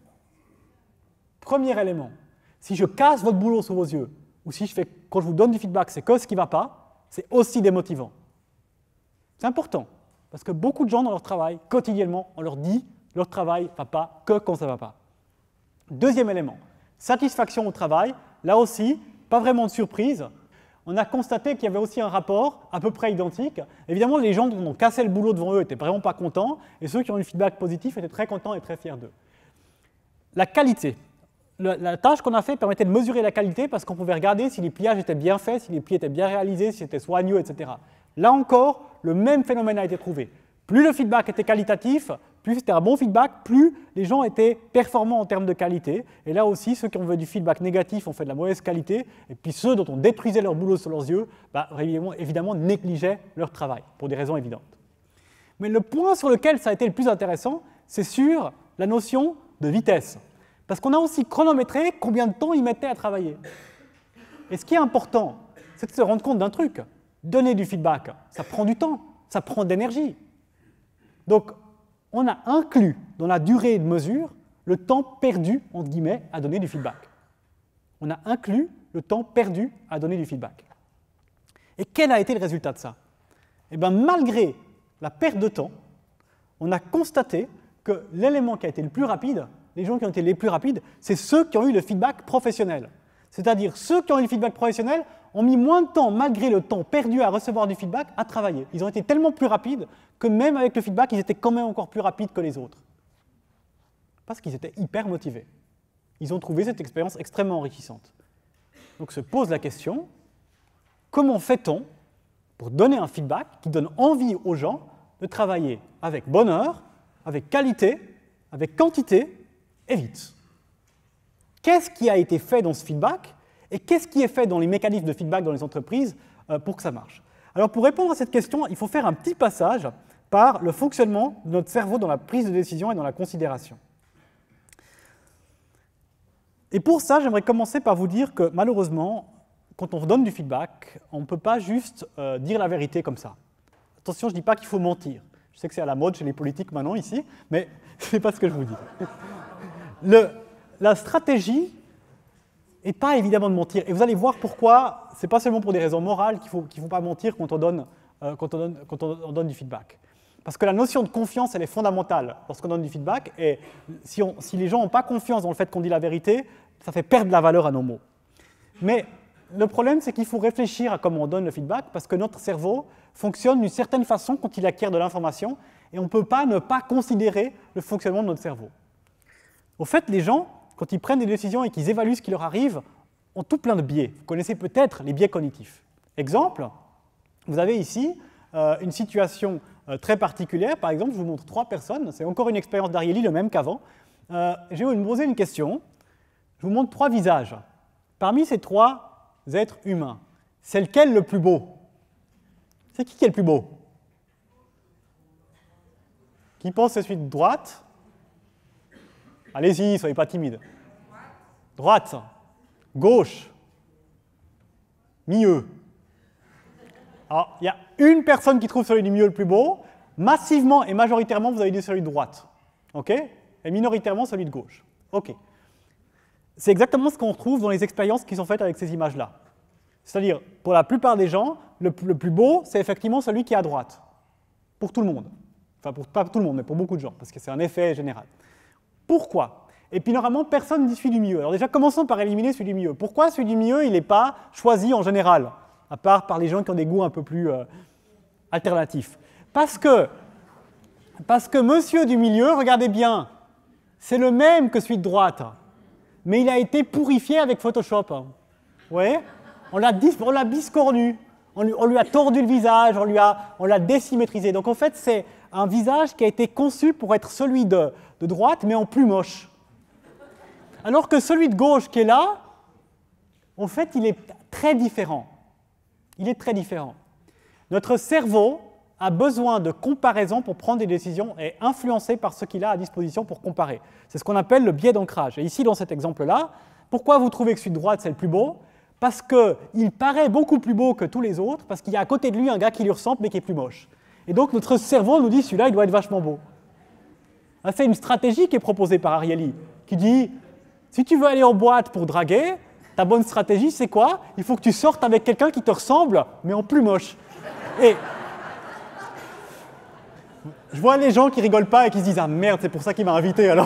Premier élément, si je casse votre boulot sous vos yeux, ou si quand je vous donne du feedback, c'est que ce qui ne va pas, c'est aussi démotivant. C'est important, parce que beaucoup de gens dans leur travail, quotidiennement, on leur dit leur travail ne va pas que quand ça ne va pas. Deuxième élément, satisfaction au travail, là aussi, pas vraiment de surprise. On a constaté qu'il y avait aussi un rapport à peu près identique. Évidemment, les gens dont on cassait le boulot devant eux n'étaient vraiment pas contents, et ceux qui ont eu le feedback positif étaient très contents et très fiers d'eux. La qualité. La tâche qu'on a faite permettait de mesurer la qualité parce qu'on pouvait regarder si les pliages étaient bien faits, si les plis étaient bien réalisés, si c'était soigneux, etc. Là encore, le même phénomène a été trouvé. Plus le feedback était qualitatif, plus c'était un bon feedback, plus les gens étaient performants en termes de qualité. Et là aussi, ceux qui ont fait du feedback négatif ont fait de la mauvaise qualité, et puis ceux dont on détruisait leur boulot sous leurs yeux, évidemment négligeaient leur travail, pour des raisons évidentes. Mais le point sur lequel ça a été le plus intéressant, c'est sur la notion de vitesse. Parce qu'on a aussi chronométré combien de temps ils mettaient à travailler. Et ce qui est important, c'est de se rendre compte d'un truc. Donner du feedback, ça prend du temps, ça prend de l'énergie. Donc, on a inclus dans la durée de mesure le temps perdu, entre guillemets, à donner du feedback. On a inclus le temps perdu à donner du feedback. Et quel a été le résultat de ça? Eh bien, malgré la perte de temps, on a constaté que l'élément qui a été le plus rapide, les gens qui ont été les plus rapides, c'est ceux qui ont eu le feedback professionnel. C'est-à-dire ceux qui ont eu le feedback professionnel ont mis moins de temps, malgré le temps perdu à recevoir du feedback, à travailler. Ils ont été tellement plus rapides que même avec le feedback, ils étaient quand même encore plus rapides que les autres. Parce qu'ils étaient hyper motivés. Ils ont trouvé cette expérience extrêmement enrichissante. Donc se pose la question, comment fait-on pour donner un feedback qui donne envie aux gens de travailler avec bonheur, avec qualité, avec quantité et vite? Qu'est-ce qui a été fait dans ce feedback et qu'est-ce qui est fait dans les mécanismes de feedback dans les entreprises pour que ça marche? Alors pour répondre à cette question, il faut faire un petit passage par le fonctionnement de notre cerveau dans la prise de décision et dans la considération. Et pour ça, j'aimerais commencer par vous dire que malheureusement, quand on donne du feedback, on ne peut pas juste dire la vérité comme ça. Attention, je ne dis pas qu'il faut mentir. Je sais que c'est à la mode chez les politiques maintenant ici, mais ce n'est pas ce que je vous dis. La stratégie n'est pas évidemment de mentir. Et vous allez voir pourquoi, ce n'est pas seulement pour des raisons morales qu'il ne faut pas mentir quand on donne du feedback. Parce que la notion de confiance, elle est fondamentale lorsqu'on donne du feedback. Et si les gens n'ont pas confiance dans le fait qu'on dit la vérité, ça fait perdre la valeur à nos mots. Mais le problème, c'est qu'il faut réfléchir à comment on donne le feedback, parce que notre cerveau fonctionne d'une certaine façon quand il acquiert de l'information, et on ne peut pas ne pas considérer le fonctionnement de notre cerveau. Au fait, les gens, quand ils prennent des décisions et qu'ils évaluent ce qui leur arrive, ont tout plein de biais. Vous connaissez peut-être les biais cognitifs. Exemple, vous avez ici une situation très particulière. Par exemple, je vous montre 3 personnes. C'est encore une expérience d'Ariely, le même qu'avant. Je vais vous poser une question. Je vous montre 3 visages. Parmi ces 3 êtres humains, c'est lequel le plus beau? C'est qui est le plus beau? Qui pense que c'est celui de droite? Allez-y, soyez pas timide. Droite. Gauche. Milieu. Alors, il y a une personne qui trouve celui du milieu le plus beau. Massivement et majoritairement, vous avez dit celui de droite. OK? Et minoritairement, celui de gauche. OK. C'est exactement ce qu'on retrouve dans les expériences qui sont faites avec ces images-là. C'est-à-dire, pour la plupart des gens, le plus beau, c'est effectivement celui qui est à droite. Pour tout le monde. Enfin, pas pour tout le monde, mais pour beaucoup de gens, parce que c'est un effet général. Pourquoi? Et puis, normalement, personne ne dit celui du milieu. Alors déjà, commençons par éliminer celui du milieu. Pourquoi celui du milieu, il n'est pas choisi en général, à part par les gens qui ont des goûts un peu plus alternatifs? Parce que monsieur du milieu, regardez bien, c'est le même que celui de droite, mais il a été purifié avec Photoshop. Vous voyez? On l'a biscornu, on lui a tordu le visage, on l'a désymétrisé. Donc en fait, c'est un visage qui a été conçu pour être celui de droite, mais en plus moche. Alors que celui de gauche qui est là, en fait, il est très différent. Il est très différent. Notre cerveau a besoin de comparaison pour prendre des décisions et est influencé par ce qu'il a à disposition pour comparer. C'est ce qu'on appelle le biais d'ancrage. Et ici, dans cet exemple-là, pourquoi vous trouvez que celui de droite, c'est le plus beau? Parce qu'il paraît beaucoup plus beau que tous les autres, parce qu'il y a à côté de lui un gars qui lui ressemble, mais qui est plus moche. Et donc, notre cerveau nous dit, celui-là, il doit être vachement beau. C'est une stratégie qui est proposée par Ariely, qui dit, si tu veux aller en boîte pour draguer, ta bonne stratégie, c'est quoi? Il faut que tu sortes avec quelqu'un qui te ressemble, mais en plus moche. Et je vois les gens qui rigolent pas et qui se disent « Ah merde, c'est pour ça qu'il m'a invité alors !»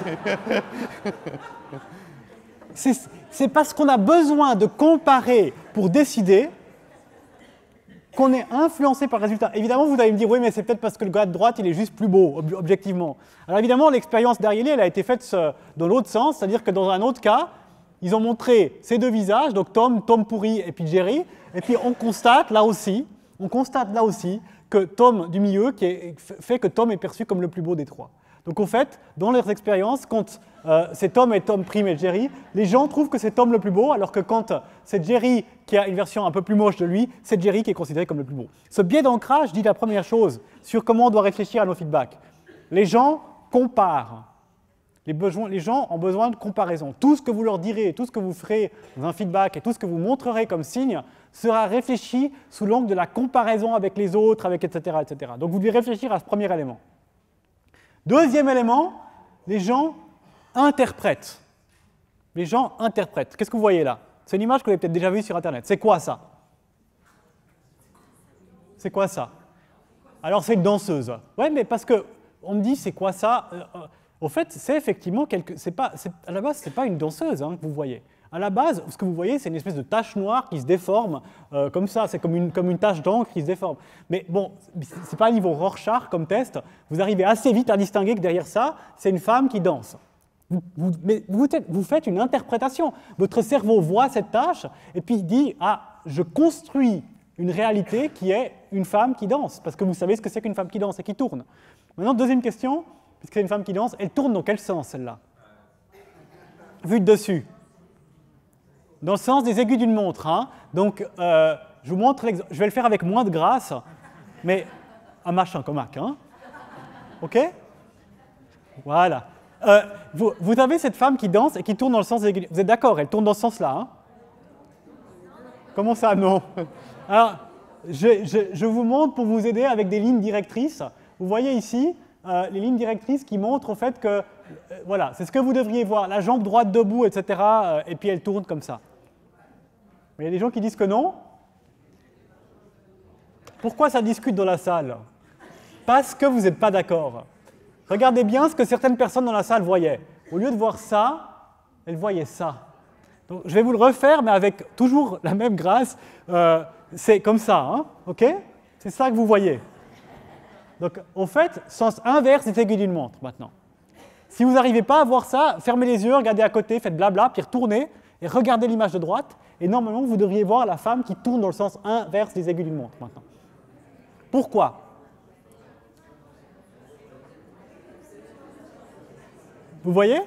C'est parce qu'on a besoin de comparer pour décider qu'on est influencé par le résultat. Évidemment, vous allez me dire « Oui, mais c'est peut-être parce que le gars de droite, il est juste plus beau, objectivement. » Alors évidemment, l'expérience d'Ariely, elle a été faite dans l'autre sens, c'est-à-dire que dans un autre cas, ils ont montré ces 2 visages, donc Tom pourri et puis Jerry, et puis on constate là aussi que Tom du milieu fait que Tom est perçu comme le plus beau des 3. Donc en fait, dans leurs expériences, quand c'est Tom et Tom prime et Jerry, les gens trouvent que c'est Tom le plus beau, alors que quand c'est Jerry qui a une version un peu plus moche de lui, c'est Jerry qui est considéré comme le plus beau. Ce biais d'ancrage dit la première chose sur comment on doit réfléchir à nos feedbacks. Les gens comparent. Les gens ont besoin de comparaison. Tout ce que vous leur direz, tout ce que vous ferez dans un feedback et tout ce que vous montrerez comme signe sera réfléchi sous l'angle de la comparaison avec les autres, etc., etc. Donc vous devez réfléchir à ce premier élément. Deuxième élément, les gens interprètent. Les gens interprètent. Qu'est-ce que vous voyez là? C'est une image que vous avez peut-être déjà vue sur Internet. C'est quoi ça? C'est quoi ça? Alors c'est une danseuse. Oui, mais parce qu'on me dit c'est quoi ça? En fait, c'est effectivement à la base, ce n'est pas une danseuse que vous voyez. À la base, ce que vous voyez, c'est une espèce de tache noire qui se déforme comme ça. C'est comme une tache d'encre qui se déforme. Mais bon, ce n'est pas un niveau Rorschach comme test. Vous arrivez assez vite à distinguer que derrière ça, c'est une femme qui danse. Mais vous faites une interprétation. Votre cerveau voit cette tache et puis dit « Ah, je construis une réalité qui est une femme qui danse. » Parce que vous savez ce que c'est qu'une femme qui danse et qui tourne. Maintenant, deuxième question. Puisque c'est une femme qui danse, elle tourne dans quel sens, celle-là? Vue de dessus. Dans le sens des aiguilles d'une montre. Donc, je vous montre l'exemple. Je vais le faire avec moins de grâce, mais un machin comme Mac. OK? Voilà. Vous avez cette femme qui danse et qui tourne dans le sens des aiguilles. Vous êtes d'accord? Elle tourne dans ce sens-là. Comment ça, non? Alors, je vous montre pour vous aider avec des lignes directrices. Vous voyez ici les lignes directrices qui montrent au fait que, voilà, c'est ce que vous devriez voir, la jambe droite debout, etc., et puis elle tourne comme ça. Mais il y a des gens qui disent que non. Pourquoi ça discute dans la salle? Parce que vous n'êtes pas d'accord. Regardez bien ce que certaines personnes dans la salle voyaient. Au lieu de voir ça, elle voyait ça. Donc, je vais vous le refaire, mais avec toujours la même grâce. C'est comme ça, hein, ok? C'est ça que vous voyez. Donc, au fait, sens inverse des aiguilles d'une montre, maintenant. Si vous n'arrivez pas à voir ça, fermez les yeux, regardez à côté, faites blabla, puis retournez, et regardez l'image de droite, et normalement, vous devriez voir la femme qui tourne dans le sens inverse des aiguilles d'une montre, maintenant. Pourquoi? Vous voyez?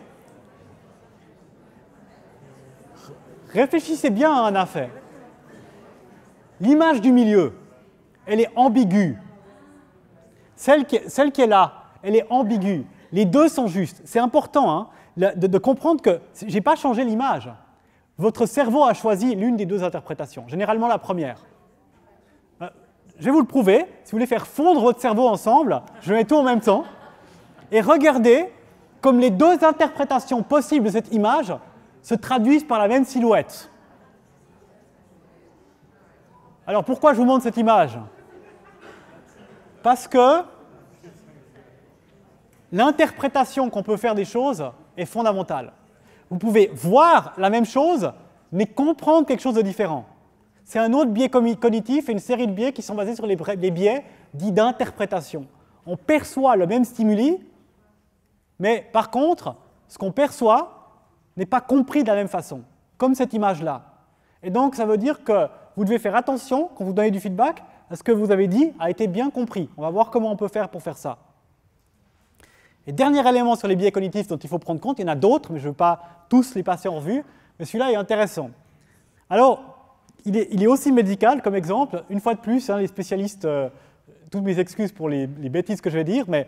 Réfléchissez bien à un affaire. L'image du milieu, elle est ambiguë. Celle qui est là, elle est ambiguë. Les deux sont justes. C'est important hein, de comprendre que je n'ai pas changé l'image. Votre cerveau a choisi l'une des deux interprétations, généralement la première. Je vais vous le prouver. Si vous voulez faire fondre votre cerveau ensemble, je mets tout en même temps. Et regardez comme les deux interprétations possibles de cette image se traduisent par la même silhouette. Alors pourquoi je vous montre cette image? Parce que l'interprétation qu'on peut faire des choses est fondamentale. Vous pouvez voir la même chose, mais comprendre quelque chose de différent. C'est un autre biais cognitif et une série de biais qui sont basés sur les biais dits d'interprétation. On perçoit le même stimuli, mais par contre, ce qu'on perçoit n'est pas compris de la même façon, comme cette image-là. Et donc, ça veut dire que vous devez faire attention, quand vous donnez du feedback, à ce que vous avez dit a été bien compris. On va voir comment on peut faire pour faire ça. Et dernier élément sur les biais cognitifs dont il faut prendre compte, il y en a d'autres, mais je ne veux pas tous les passer en revue, mais celui-là est intéressant. Alors, il est aussi médical comme exemple. Une fois de plus, hein, les spécialistes, toutes mes excuses pour les bêtises que je vais dire, mais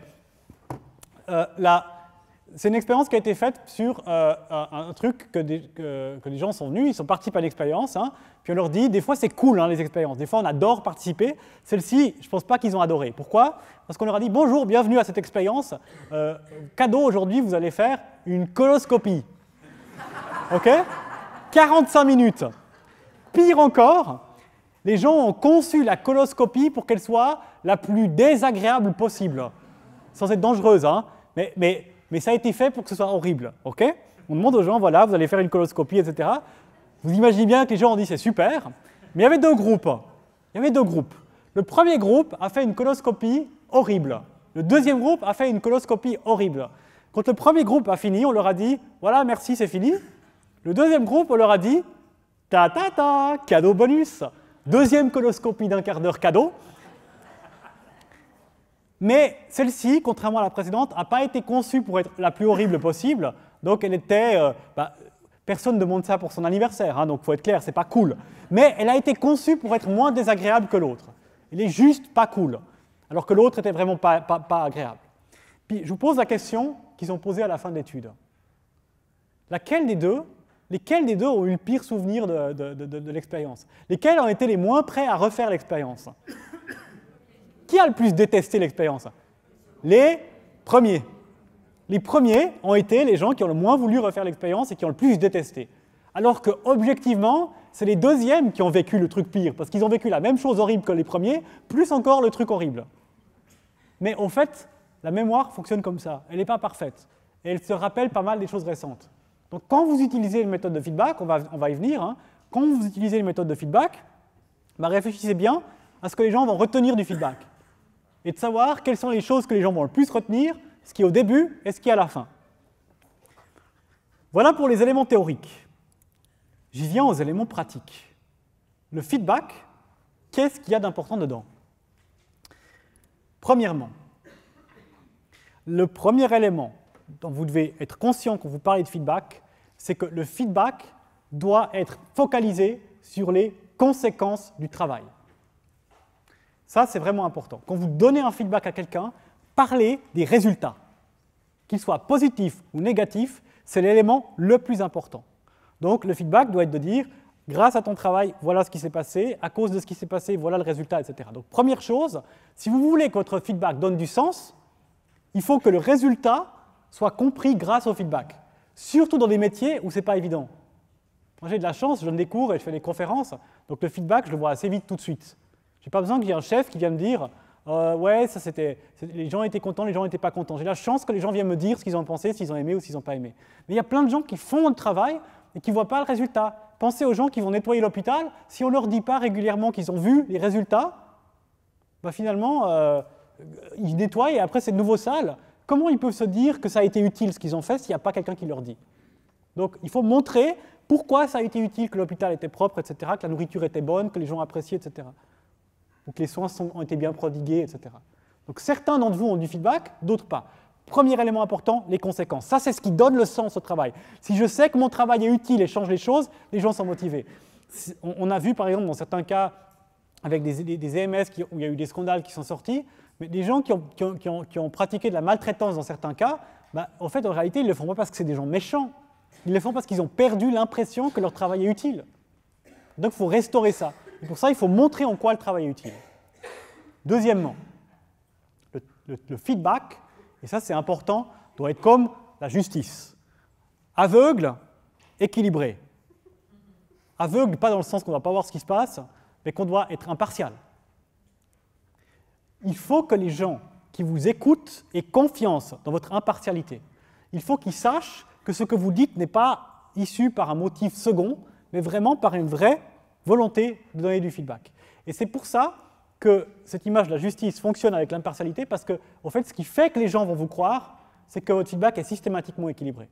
c'est une expérience qui a été faite sur un truc que les gens sont venus, ils sont participés à l'expérience, hein, puis on leur dit, des fois c'est cool hein, les expériences, des fois on adore participer. Celle-ci, je ne pense pas qu'ils ont adoré. Pourquoi? Parce qu'on leur a dit, bonjour, bienvenue à cette expérience, cadeau aujourd'hui, vous allez faire une coloscopie. Ok? 45 minutes. Pire encore, les gens ont conçu la coloscopie pour qu'elle soit la plus désagréable possible, sans être dangereuse, hein, mais ça a été fait pour que ce soit horrible. Okay? On demande aux gens, voilà, vous allez faire une coloscopie, etc. Vous imaginez bien que les gens ont dit, c'est super, mais il y avait deux groupes. Le premier groupe a fait une coloscopie horrible. Le deuxième groupe a fait une coloscopie horrible. Quand le premier groupe a fini, on leur a dit, voilà, merci, c'est fini. Le deuxième groupe, on leur a dit, ta, cadeau bonus. Deuxième coloscopie d'un quart d'heure cadeau. Mais celle-ci, contrairement à la précédente, n'a pas été conçue pour être la plus horrible possible. Donc elle était... personne ne demande ça pour son anniversaire, hein, donc il faut être clair, c'est pas cool. Mais elle a été conçue pour être moins désagréable que l'autre. Elle est juste pas cool, alors que l'autre était vraiment pas agréable. Puis je vous pose la question qu'ils ont posée à la fin de l'étude. Lesquels des deux ont eu le pire souvenir de l'expérience? Lesquels ont été les moins prêts à refaire l'expérience? Qui a le plus détesté l'expérience? Les premiers. Les premiers ont été les gens qui ont le moins voulu refaire l'expérience et qui ont le plus détesté. Alors que, objectivement, c'est les deuxièmes qui ont vécu le truc pire, parce qu'ils ont vécu la même chose horrible que les premiers, plus encore le truc horrible. Mais en fait, la mémoire fonctionne comme ça. Elle n'est pas parfaite. Et elle se rappelle pas mal des choses récentes. Donc quand vous utilisez une méthode de feedback, on va y venir, hein, quand vous utilisez une méthode de feedback, réfléchissez bien à ce que les gens vont retenir du feedback. Et de savoir quelles sont les choses que les gens vont le plus retenir, ce qui est au début et ce qui est à la fin. Voilà pour les éléments théoriques. J'y viens aux éléments pratiques. Le feedback, qu'est-ce qu'il y a d'important dedans? Premièrement, le premier élément dont vous devez être conscient quand vous parlez de feedback, c'est que le feedback doit être focalisé sur les conséquences du travail. Ça, c'est vraiment important. Quand vous donnez un feedback à quelqu'un, parlez des résultats. Qu'ils soient positifs ou négatifs, c'est l'élément le plus important. Donc, le feedback doit être de dire, grâce à ton travail, voilà ce qui s'est passé, à cause de ce qui s'est passé, voilà le résultat, etc. Donc, première chose, si vous voulez que votre feedback donne du sens, il faut que le résultat soit compris grâce au feedback. Surtout dans des métiers où ce n'est pas évident. Moi, j'ai de la chance, je donne des cours et je fais des conférences, donc le feedback, je le vois assez vite tout de suite. Je n'ai pas besoin qu'il y ait un chef qui vienne me dire Ouais, les gens étaient contents, les gens n'étaient pas contents. J'ai la chance que les gens viennent me dire ce qu'ils ont pensé, s'ils ont aimé ou s'ils n'ont pas aimé. Mais il y a plein de gens qui font le travail et qui ne voient pas le résultat. Pensez aux gens qui vont nettoyer l'hôpital. Si on ne leur dit pas régulièrement qu'ils ont vu les résultats, finalement, ils nettoient et après c'est de nouveau sale. Comment ils peuvent se dire que ça a été utile ce qu'ils ont fait s'il n'y a pas quelqu'un qui leur dit? Donc il faut montrer pourquoi ça a été utile, que l'hôpital était propre, etc., que la nourriture était bonne, que les gens appréciaient, etc. Ou que les soins ont été bien prodigués, etc. Donc certains d'entre vous ont du feedback, d'autres pas. Premier élément important, les conséquences. Ça, c'est ce qui donne le sens au travail. Si je sais que mon travail est utile et change les choses, les gens sont motivés. On a vu, par exemple, dans certains cas, avec des EMS où il y a eu des scandales qui sont sortis, mais des gens qui ont pratiqué de la maltraitance dans certains cas, en fait, en réalité, ils ne le font pas parce que c'est des gens méchants. Ils le font parce qu'ils ont perdu l'impression que leur travail est utile. Donc, il faut restaurer ça. Et pour ça, il faut montrer en quoi le travail est utile. Deuxièmement, le feedback, et ça c'est important, doit être comme la justice. Aveugle, équilibré. Aveugle, pas dans le sens qu'on ne va pas voir ce qui se passe, mais qu'on doit être impartial. Il faut que les gens qui vous écoutent aient confiance dans votre impartialité. Il faut qu'ils sachent que ce que vous dites n'est pas issu par un motif second, mais vraiment par une vraie volonté de donner du feedback. Et c'est pour ça que cette image de la justice fonctionne avec l'impartialité, parce que, en fait, ce qui fait que les gens vont vous croire, c'est que votre feedback est systématiquement équilibré.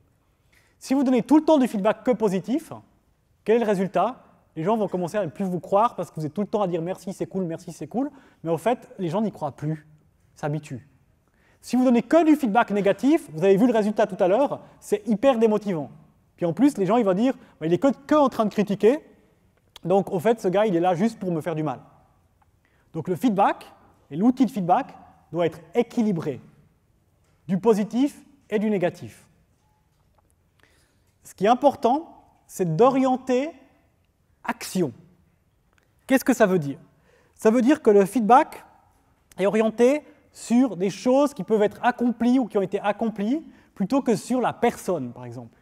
Si vous donnez tout le temps du feedback que positif, quel est le résultat? Les gens vont commencer à ne plus vous croire parce que vous êtes tout le temps à dire merci, c'est cool, mais en fait, les gens n'y croient plus, s'habituent. Si vous donnez que du feedback négatif, vous avez vu le résultat tout à l'heure, c'est hyper démotivant. Puis en plus, les gens ils vont dire il est que en train de critiquer, donc au fait, ce gars il est là juste pour me faire du mal. Donc le feedback, et l'outil de feedback, doit être équilibré, du positif et du négatif. Ce qui est important, c'est d'orienter action. Qu'est-ce que ça veut dire? Ça veut dire que le feedback est orienté sur des choses qui peuvent être accomplies ou qui ont été accomplies, plutôt que sur la personne, par exemple.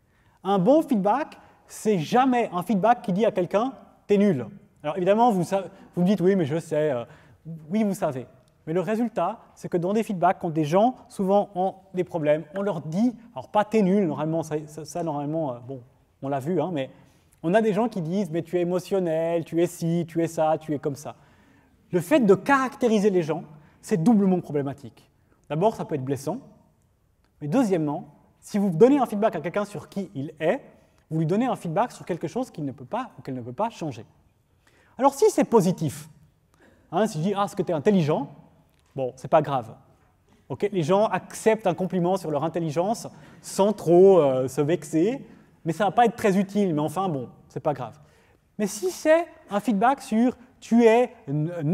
Un bon feedback, c'est jamais un feedback qui dit à quelqu'un « t'es nul ». Alors évidemment, vous me dites « oui, mais je sais ». Oui, vous savez. Mais le résultat, c'est que dans des feedbacks, quand des gens, souvent, ont des problèmes, on leur dit « alors pas t'es nul », normalement, normalement, bon, on l'a vu, hein, mais on a des gens qui disent « mais tu es émotionnel, tu es ci, tu es ça, tu es comme ça ». Le fait de caractériser les gens, c'est doublement problématique. D'abord, ça peut être blessant. Mais deuxièmement, si vous donnez un feedback à quelqu'un sur qui il est, vous lui donnez un feedback sur quelque chose qu'il ne peut pas ou qu'elle ne peut pas changer. Alors si c'est positif, si je dis « ah, est-ce que tu es intelligent », bon, c'est pas grave. Okay, les gens acceptent un compliment sur leur intelligence sans trop se vexer, mais ça ne va pas être très utile, mais enfin, bon, c'est pas grave. Mais si c'est un feedback sur « tu es névrosé »,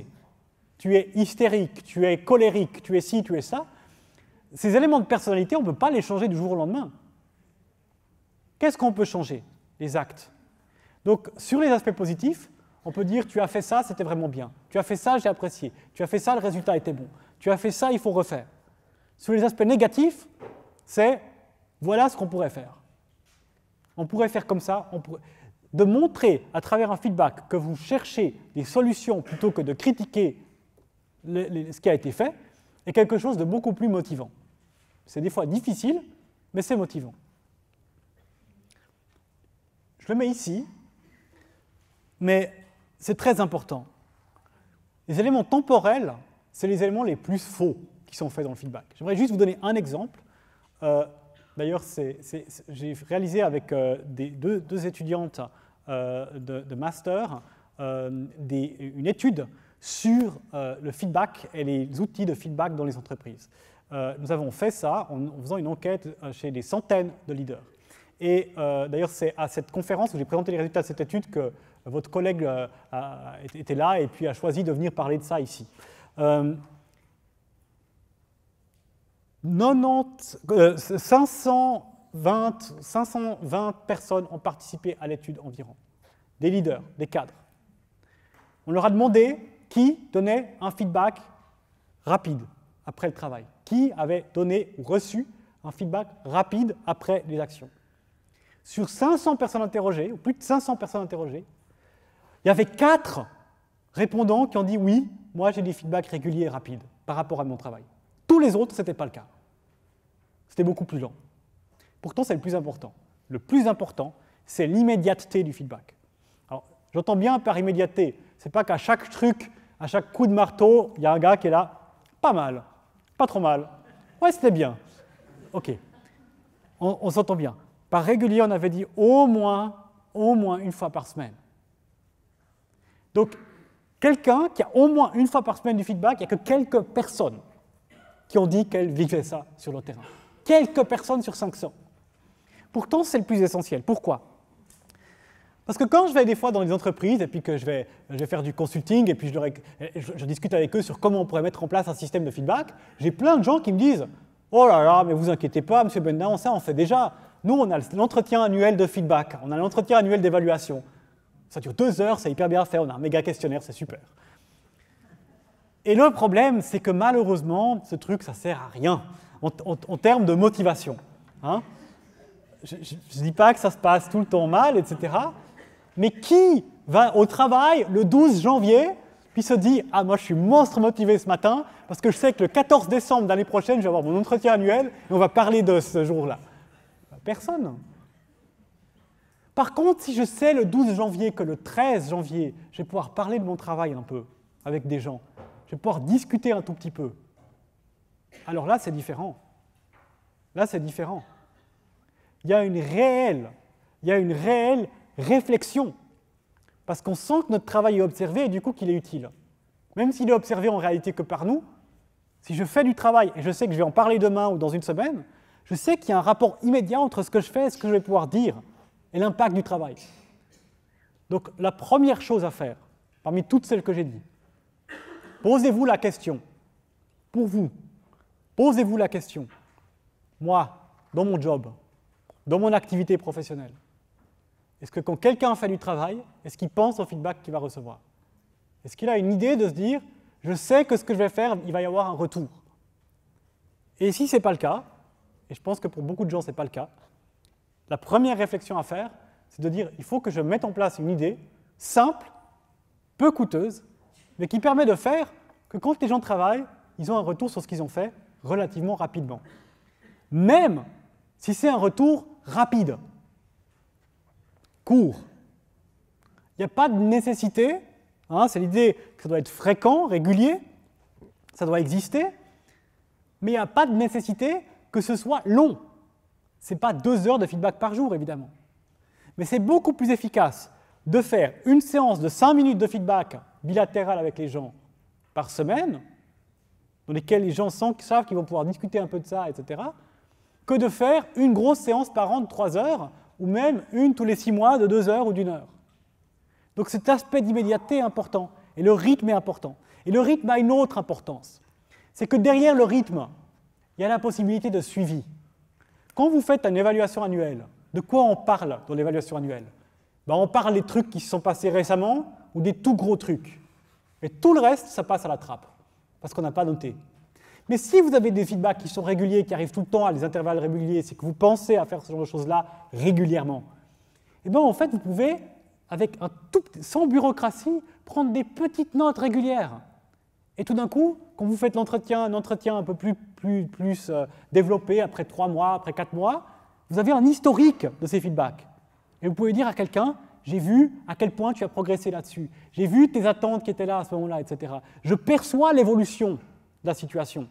tu es hystérique, tu es colérique, tu es ci, tu es ça, ces éléments de personnalité, on ne peut pas les changer du jour au lendemain. Qu'est-ce qu'on peut changer? Les actes. Donc, sur les aspects positifs, on peut dire « tu as fait ça, c'était vraiment bien. Tu as fait ça, j'ai apprécié. Tu as fait ça, le résultat était bon. Tu as fait ça, il faut refaire. » Sur les aspects négatifs, c'est « voilà ce qu'on pourrait faire. » On pourrait faire comme ça. De montrer à travers un feedback que vous cherchez des solutions plutôt que de critiquer ce qui a été fait, est quelque chose de beaucoup plus motivant. C'est des fois difficile, mais c'est motivant. Je le mets ici, mais c'est très important. Les éléments temporels, c'est les éléments les plus faux qui sont faits dans le feedback. J'aimerais juste vous donner un exemple. D'ailleurs, j'ai réalisé avec deux étudiantes de master une étude sur le feedback et les outils de feedback dans les entreprises. Nous avons fait ça en faisant une enquête chez des centaines de leaders. Et d'ailleurs, c'est à cette conférence où j'ai présenté les résultats de cette étude que votre collègue était là et puis a choisi de venir parler de ça ici. 520 personnes ont participé à l'étude environ, des leaders, des cadres. On leur a demandé qui donnait un feedback rapide après le travail, qui avait donné ou reçu un feedback rapide après les actions. Sur 500 personnes interrogées, ou plus de 500 personnes interrogées, il y avait 4 répondants qui ont dit oui, moi j'ai des feedbacks réguliers et rapides par rapport à mon travail. Tous les autres, ce n'était pas le cas. C'était beaucoup plus lent. Pourtant, c'est le plus important. Le plus important, c'est l'immédiateté du feedback. Alors, j'entends bien par immédiateté, c'est pas qu'à chaque truc, à chaque coup de marteau, il y a un gars qui est là, pas mal, pas trop mal, ouais, c'était bien. Ok, on s'entend bien. Par régulier, on avait dit au moins une fois par semaine. Donc, quelqu'un qui a au moins une fois par semaine du feedback, il n'y a que quelques personnes qui ont dit qu'elles vivaient ça sur le terrain. Quelques personnes sur 500. Pourtant, c'est le plus essentiel. Pourquoi ? Parce que quand je vais des fois dans les entreprises et puis que je vais faire du consulting et puis je discute avec eux sur comment on pourrait mettre en place un système de feedback, j'ai plein de gens qui me disent « Oh là là, mais vous inquiétez pas, M. Bendaon, ça on fait déjà. Nous, on a l'entretien annuel de feedback, on a l'entretien annuel d'évaluation. Ça dure 2 heures, c'est hyper bien fait, on a un méga questionnaire, c'est super. » Et le problème, c'est que malheureusement, ce truc, ça ne sert à rien en termes de motivation. Hein ? Je ne dis pas que ça se passe tout le temps mal, etc. Mais qui va au travail le 12 janvier, puis se dit « Ah, moi, je suis monstre motivé ce matin, parce que je sais que le 14 décembre d'année prochaine, je vais avoir mon entretien annuel, et on va parler de ce jour-là. » Personne. Par contre, si je sais le 12 janvier que le 13 janvier, je vais pouvoir parler de mon travail un peu avec des gens, je vais pouvoir discuter un tout petit peu, alors là, c'est différent. Là, c'est différent. Il y a une réelle réflexion, parce qu'on sent que notre travail est observé et du coup qu'il est utile. Même s'il est observé en réalité que par nous, si je fais du travail et je sais que je vais en parler demain ou dans une semaine, je sais qu'il y a un rapport immédiat entre ce que je fais et ce que je vais pouvoir dire et l'impact du travail. Donc la première chose à faire, parmi toutes celles que j'ai dites, posez-vous la question, pour vous, posez-vous la question, moi, dans mon job, dans mon activité professionnelle, est-ce que quand quelqu'un fait du travail, est-ce qu'il pense au feedback qu'il va recevoir? Est-ce qu'il a une idée de se dire, je sais que ce que je vais faire, il va y avoir un retour? Et si ce n'est pas le cas, et je pense que pour beaucoup de gens ce n'est pas le cas, la première réflexion à faire, c'est de dire, il faut que je mette en place une idée simple, peu coûteuse, mais qui permet de faire que quand les gens travaillent, ils ont un retour sur ce qu'ils ont fait relativement rapidement. Même si c'est un retour rapide, court. Il n'y a pas de nécessité, hein, c'est l'idée que ça doit être fréquent, régulier, ça doit exister, mais il n'y a pas de nécessité que ce soit long. Ce n'est pas 2 heures de feedback par jour, évidemment. Mais c'est beaucoup plus efficace de faire une séance de 5 minutes de feedback bilatéral avec les gens par semaine, dans lesquelles les gens savent qu'ils vont pouvoir discuter un peu de ça, etc., que de faire une grosse séance par an de 3 heures, ou même une tous les 6 mois de 2 heures ou d'1 heure. Donc cet aspect d'immédiateté est important, et le rythme est important. Et le rythme a une autre importance. C'est que derrière le rythme, il y a la possibilité de suivi. Quand vous faites une évaluation annuelle, de quoi on parle dans l'évaluation annuelle? On parle des trucs qui se sont passés récemment, ou des tout gros trucs. Et tout le reste, ça passe à la trappe, parce qu'on n'a pas noté. Mais si vous avez des feedbacks qui sont réguliers, qui arrivent tout le temps à des intervalles réguliers, c'est que vous pensez à faire ce genre de choses-là régulièrement, et bien en fait, vous pouvez, avec sans bureaucratie, prendre des petites notes régulières. Et tout d'un coup, quand vous faites un entretien un peu plus développé, après 3 mois, après 4 mois, vous avez un historique de ces feedbacks. Et vous pouvez dire à quelqu'un, j'ai vu à quel point tu as progressé là-dessus, j'ai vu tes attentes qui étaient là à ce moment-là, etc. Je perçois l'évolution de la situation.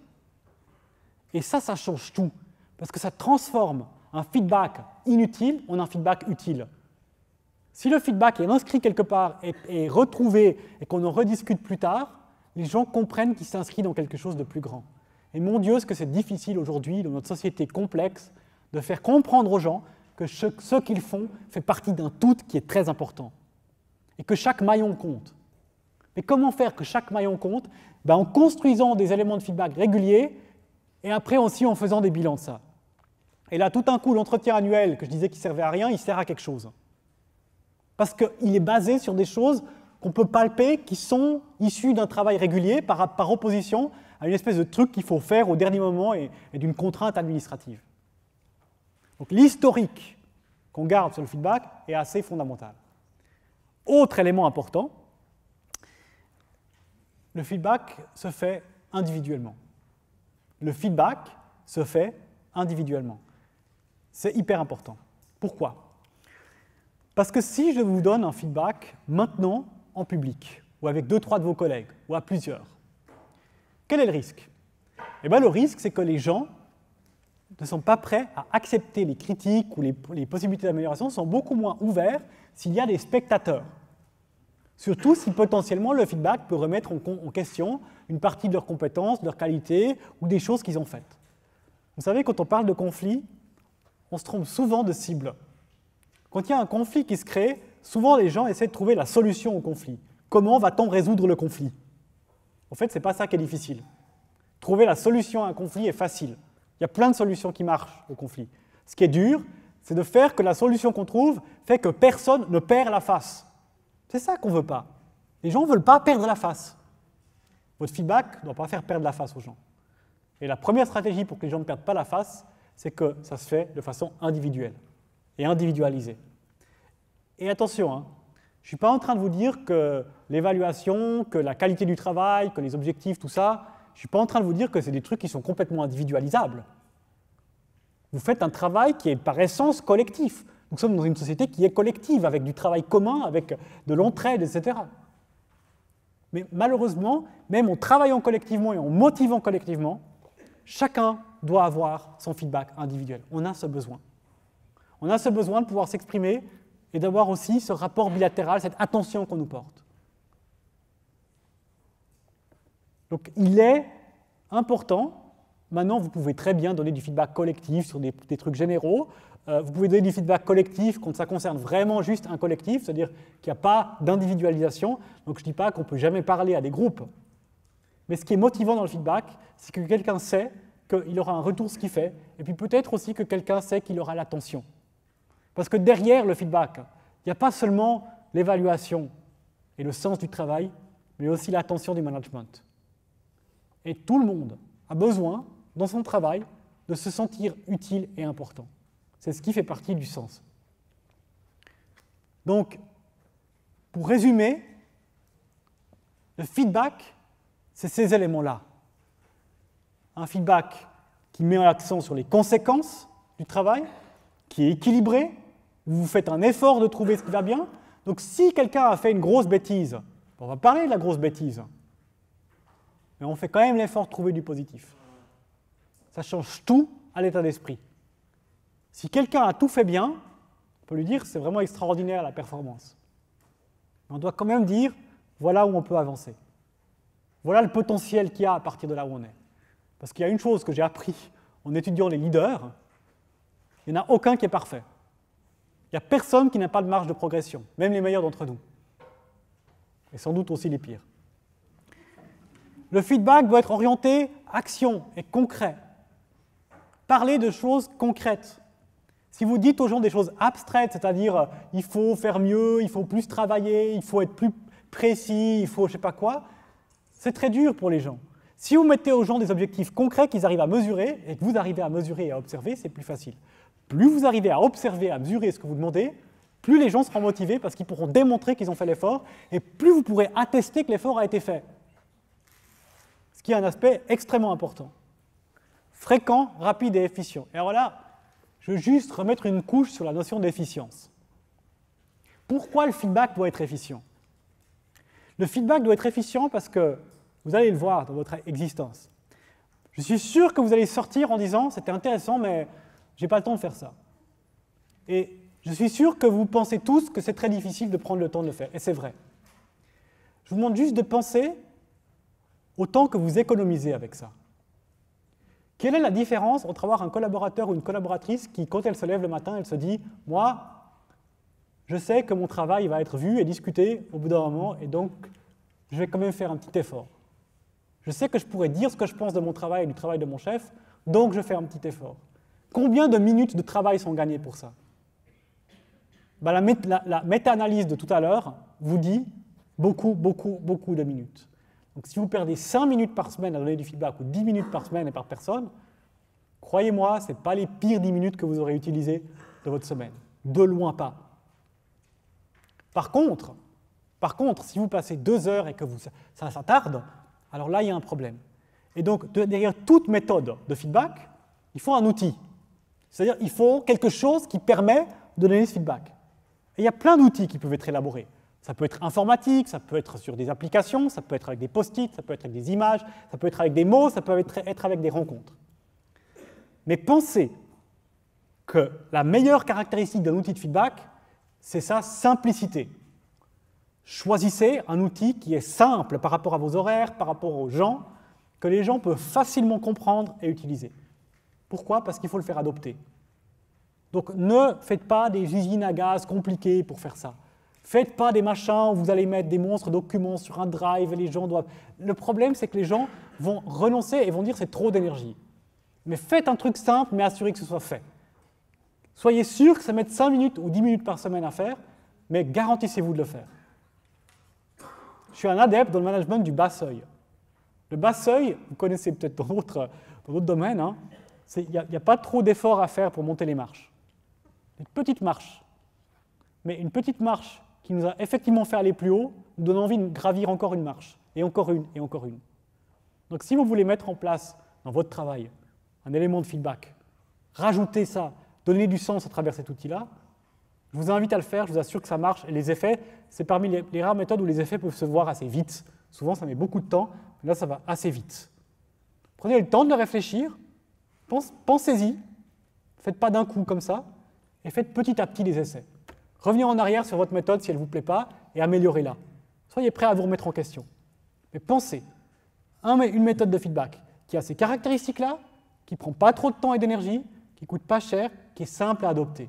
Et ça change tout, parce que ça transforme un feedback inutile en un feedback utile. Si le feedback est inscrit quelque part et retrouvé et qu'on en rediscute plus tard, les gens comprennent qu'il s'inscrit dans quelque chose de plus grand. Et mon Dieu, ce que c'est difficile aujourd'hui, dans notre société complexe, de faire comprendre aux gens que ce qu'ils font fait partie d'un tout qui est très important. Et que chaque maillon compte. Mais comment faire que chaque maillon compte? En construisant des éléments de feedback réguliers et après aussi en faisant des bilans de ça. Et là, tout d'un coup, l'entretien annuel que je disais qu'il ne servait à rien, il sert à quelque chose. Parce qu'il est basé sur des choses qu'on peut palper, qui sont issues d'un travail régulier par opposition à une espèce de truc qu'il faut faire au dernier moment et d'une contrainte administrative. Donc l'historique qu'on garde sur le feedback est assez fondamental. Autre élément important, le feedback se fait individuellement. Le feedback se fait individuellement. C'est hyper important. Pourquoi? Parce que si je vous donne un feedback maintenant en public, ou avec 2-3 de vos collègues, ou à plusieurs, quel est le risque? Eh bien, le risque, c'est que les gens ne sont pas prêts à accepter les critiques ou les possibilités d'amélioration, sont beaucoup moins ouverts s'il y a des spectateurs. Surtout si potentiellement le feedback peut remettre en question une partie de leurs compétences, de leurs qualités ou des choses qu'ils ont faites. Vous savez, quand on parle de conflit, on se trompe souvent de cible. Quand il y a un conflit qui se crée, souvent les gens essaient de trouver la solution au conflit. Comment va-t-on résoudre le conflit? En fait, ce n'est pas ça qui est difficile. Trouver la solution à un conflit est facile. Il y a plein de solutions qui marchent au conflit. Ce qui est dur, c'est de faire que la solution qu'on trouve fait que personne ne perd la face. C'est ça qu'on ne veut pas. Les gens ne veulent pas perdre la face. Votre feedback ne doit pas faire perdre la face aux gens. Et la première stratégie pour que les gens ne perdent pas la face, c'est que ça se fait de façon individuelle et individualisée. Et attention, je ne suis pas en train de vous dire que l'évaluation, que la qualité du travail, que les objectifs, tout ça, je ne suis pas en train de vous dire que c'est des trucs qui sont complètement individualisables. Vous faites un travail qui est par essence collectif. Nous sommes dans une société qui est collective, avec du travail commun, avec de l'entraide, etc. Mais malheureusement, même en travaillant collectivement et en motivant collectivement, chacun doit avoir son feedback individuel. On a ce besoin. On a ce besoin de pouvoir s'exprimer et d'avoir aussi ce rapport bilatéral, cette attention qu'on nous porte. Donc il est important, maintenant vous pouvez très bien donner du feedback collectif sur des trucs généraux, vous pouvez donner du feedback collectif quand ça concerne vraiment juste un collectif, c'est-à-dire qu'il n'y a pas d'individualisation, donc je ne dis pas qu'on ne peut jamais parler à des groupes. Mais ce qui est motivant dans le feedback, c'est que quelqu'un sait qu'il aura un retour ce qu'il fait, et puis peut-être aussi que quelqu'un sait qu'il aura l'attention. Parce que derrière le feedback, il n'y a pas seulement l'évaluation et le sens du travail, mais aussi l'attention du management. Et tout le monde a besoin, dans son travail, de se sentir utile et important. C'est ce qui fait partie du sens. Donc, pour résumer, le feedback, c'est ces éléments-là. Un feedback qui met l'accent sur les conséquences du travail, qui est équilibré, où vous faites un effort de trouver ce qui va bien. Donc si quelqu'un a fait une grosse bêtise, on va parler de la grosse bêtise, mais on fait quand même l'effort de trouver du positif. Ça change tout à l'état d'esprit. Si quelqu'un a tout fait bien, on peut lui dire que c'est vraiment extraordinaire la performance. Mais on doit quand même dire, voilà où on peut avancer. Voilà le potentiel qu'il y a à partir de là où on est. Parce qu'il y a une chose que j'ai appris en étudiant les leaders, il n'y en a aucun qui est parfait. Il n'y a personne qui n'a pas de marge de progression, même les meilleurs d'entre nous. Et sans doute aussi les pires. Le feedback doit être orienté action et concret. Parler de choses concrètes. Si vous dites aux gens des choses abstraites, c'est-à-dire il faut faire mieux, il faut plus travailler, il faut être plus précis, il faut je ne sais pas quoi, c'est très dur pour les gens. Si vous mettez aux gens des objectifs concrets qu'ils arrivent à mesurer, et que vous arrivez à mesurer et à observer, c'est plus facile. Plus vous arrivez à observer, à mesurer ce que vous demandez, plus les gens seront motivés parce qu'ils pourront démontrer qu'ils ont fait l'effort, et plus vous pourrez attester que l'effort a été fait. Ce qui est un aspect extrêmement important. Fréquent, rapide et efficient. Et alors là, je veux juste remettre une couche sur la notion d'efficience. Pourquoi le feedback doit être efficient? Le feedback doit être efficient parce que, vous allez le voir dans votre existence, je suis sûr que vous allez sortir en disant « c'était intéressant, mais je n'ai pas le temps de faire ça ». Et je suis sûr que vous pensez tous que c'est très difficile de prendre le temps de le faire, et c'est vrai. Je vous demande juste de penser au temps que vous économisez avec ça. Quelle est la différence entre avoir un collaborateur ou une collaboratrice qui, quand elle se lève le matin, elle se dit « moi, je sais que mon travail va être vu et discuté au bout d'un moment, et donc je vais quand même faire un petit effort. Je sais que je pourrais dire ce que je pense de mon travail et du travail de mon chef, donc je fais un petit effort. » Combien de minutes de travail sont gagnées pour ça? La méta-analyse de tout à l'heure vous dit beaucoup de minutes. Donc si vous perdez 5 minutes par semaine à donner du feedback ou 10 minutes par semaine et par personne, croyez-moi, ce n'est pas les pires 10 minutes que vous aurez utilisées de votre semaine. De loin pas. Par contre, si vous passez 2 heures et que ça tarde, alors là, il y a un problème. Et donc, derrière toute méthode de feedback, il faut un outil. C'est-à-dire il faut quelque chose qui permet de donner ce feedback. Et il y a plein d'outils qui peuvent être élaborés. Ça peut être informatique, ça peut être sur des applications, ça peut être avec des post-it, ça peut être avec des images, ça peut être avec des mots, ça peut être avec des rencontres. Mais pensez que la meilleure caractéristique d'un outil de feedback, c'est sa simplicité. Choisissez un outil qui est simple par rapport à vos horaires, par rapport aux gens, que les gens peuvent facilement comprendre et utiliser. Pourquoi? Parce qu'il faut le faire adopter. Donc ne faites pas des usines à gaz compliquées pour faire ça. Faites pas des machins où vous allez mettre des monstres documents sur un drive et les gens doivent... Le problème, c'est que les gens vont renoncer et vont dire c'est trop d'énergie. Mais faites un truc simple, mais assurez que ce soit fait. Soyez sûr que ça mette 5 minutes ou 10 minutes par semaine à faire, mais garantissez-vous de le faire. Je suis un adepte dans le management du bas seuil. Le bas seuil, vous connaissez peut-être dans d'autres domaines, hein, il n'y a pas trop d'efforts à faire pour monter les marches. Une petite marche. Mais une petite marche qui nous a effectivement fait aller plus haut, nous donne envie de gravir encore une marche, et encore une, et encore une. Donc si vous voulez mettre en place dans votre travail un élément de feedback, rajoutez ça, donnez du sens à travers cet outil-là, je vous invite à le faire, je vous assure que ça marche, et les effets, c'est parmi les rares méthodes où les effets peuvent se voir assez vite. Souvent, ça met beaucoup de temps, mais là, ça va assez vite. Prenez le temps de le réfléchir, pensez-y, ne faites pas d'un coup comme ça, et faites petit à petit des essais. Revenez en arrière sur votre méthode si elle ne vous plaît pas, et améliorez-la. Soyez prêts à vous remettre en question. Mais pensez, une méthode de feedback qui a ces caractéristiques-là, qui ne prend pas trop de temps et d'énergie, qui ne coûte pas cher, qui est simple à adopter.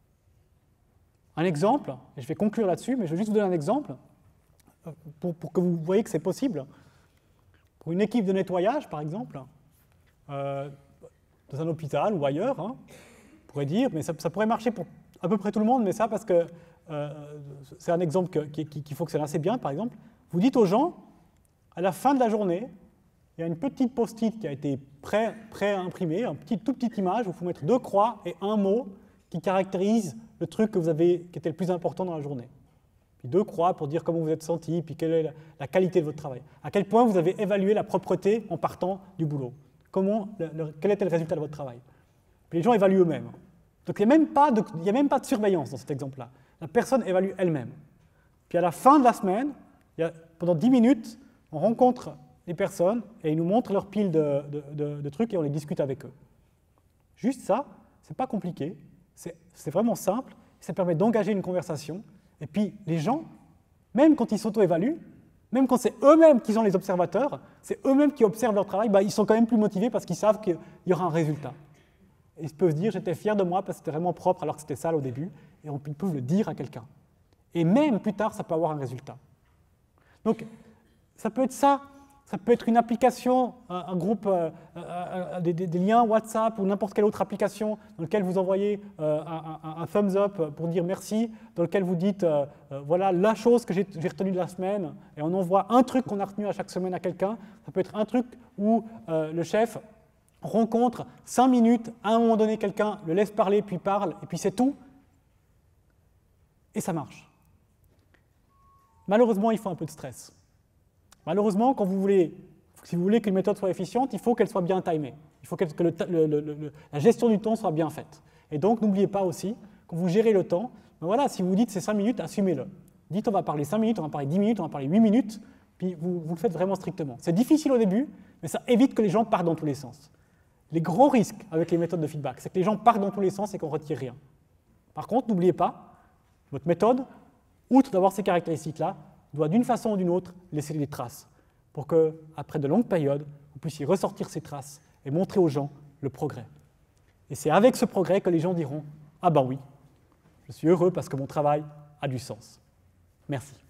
Un exemple, et je vais conclure là-dessus, mais je vais juste vous donner un exemple pour que vous voyez que c'est possible. Pour une équipe de nettoyage, par exemple, dans un hôpital ou ailleurs, hein, on pourrait dire, mais ça pourrait marcher pour à peu près tout le monde, mais ça parce que c'est un exemple qui fonctionne assez bien, par exemple. Vous dites aux gens, à la fin de la journée, il y a une petite post-it qui a été pré-imprimée, toute petite image où il faut mettre 2 croix et un mot qui caractérise le truc qui était le plus important dans la journée. Puis 2 croix pour dire comment vous êtes senti, puis quelle est la qualité de votre travail. À quel point vous avez évalué la propreté en partant du boulot. Quel était le résultat de votre travail. Puis les gens évaluent eux-mêmes. Donc il n'y a même pas de surveillance dans cet exemple-là. La personne évalue elle-même. Puis à la fin de la semaine, pendant 10 minutes, on rencontre les personnes et ils nous montrent leur pile de trucs et on les discute avec eux. Juste ça, c'est pas compliqué, c'est vraiment simple, ça permet d'engager une conversation. Et puis les gens, même quand ils s'auto-évaluent, même quand c'est eux-mêmes qui sont les observateurs, c'est eux-mêmes qui observent leur travail, ils sont quand même plus motivés parce qu'ils savent qu'il y aura un résultat. Et ils peuvent se dire, j'étais fier de moi parce que c'était vraiment propre alors que c'était sale au début, et ils peuvent le dire à quelqu'un. Et même plus tard, ça peut avoir un résultat. Donc, ça peut être ça. Ça peut être une application, un groupe, des liens WhatsApp ou n'importe quelle autre application dans lequel vous envoyez un thumbs up pour dire merci, dans lequel vous dites voilà la chose que j'ai retenue de la semaine, et on envoie un truc qu'on a retenu à chaque semaine à quelqu'un. Ça peut être un truc où le chef rencontre 5 minutes, à un moment donné quelqu'un, le laisse parler, puis parle, et puis c'est tout. Et ça marche. Malheureusement, il faut un peu de stress. Malheureusement, si vous voulez qu'une méthode soit efficiente, il faut qu'elle soit bien timée. Il faut que la gestion du temps soit bien faite. Et donc, n'oubliez pas aussi, quand vous gérez le temps, ben voilà, si vous dites c'est 5 minutes, assumez-le. Dites on va parler 5 minutes, on va parler 10 minutes, on va parler 8 minutes, puis vous le faites vraiment strictement. C'est difficile au début, mais ça évite que les gens partent dans tous les sens. Les gros risques avec les méthodes de feedback, c'est que les gens partent dans tous les sens et qu'on ne retire rien. Par contre, n'oubliez pas, votre méthode, outre d'avoir ces caractéristiques-là, doit d'une façon ou d'une autre laisser des traces pour qu'après de longues périodes, vous puissiez ressortir ces traces et montrer aux gens le progrès. Et c'est avec ce progrès que les gens diront « Ah ben oui, je suis heureux parce que mon travail a du sens. » Merci.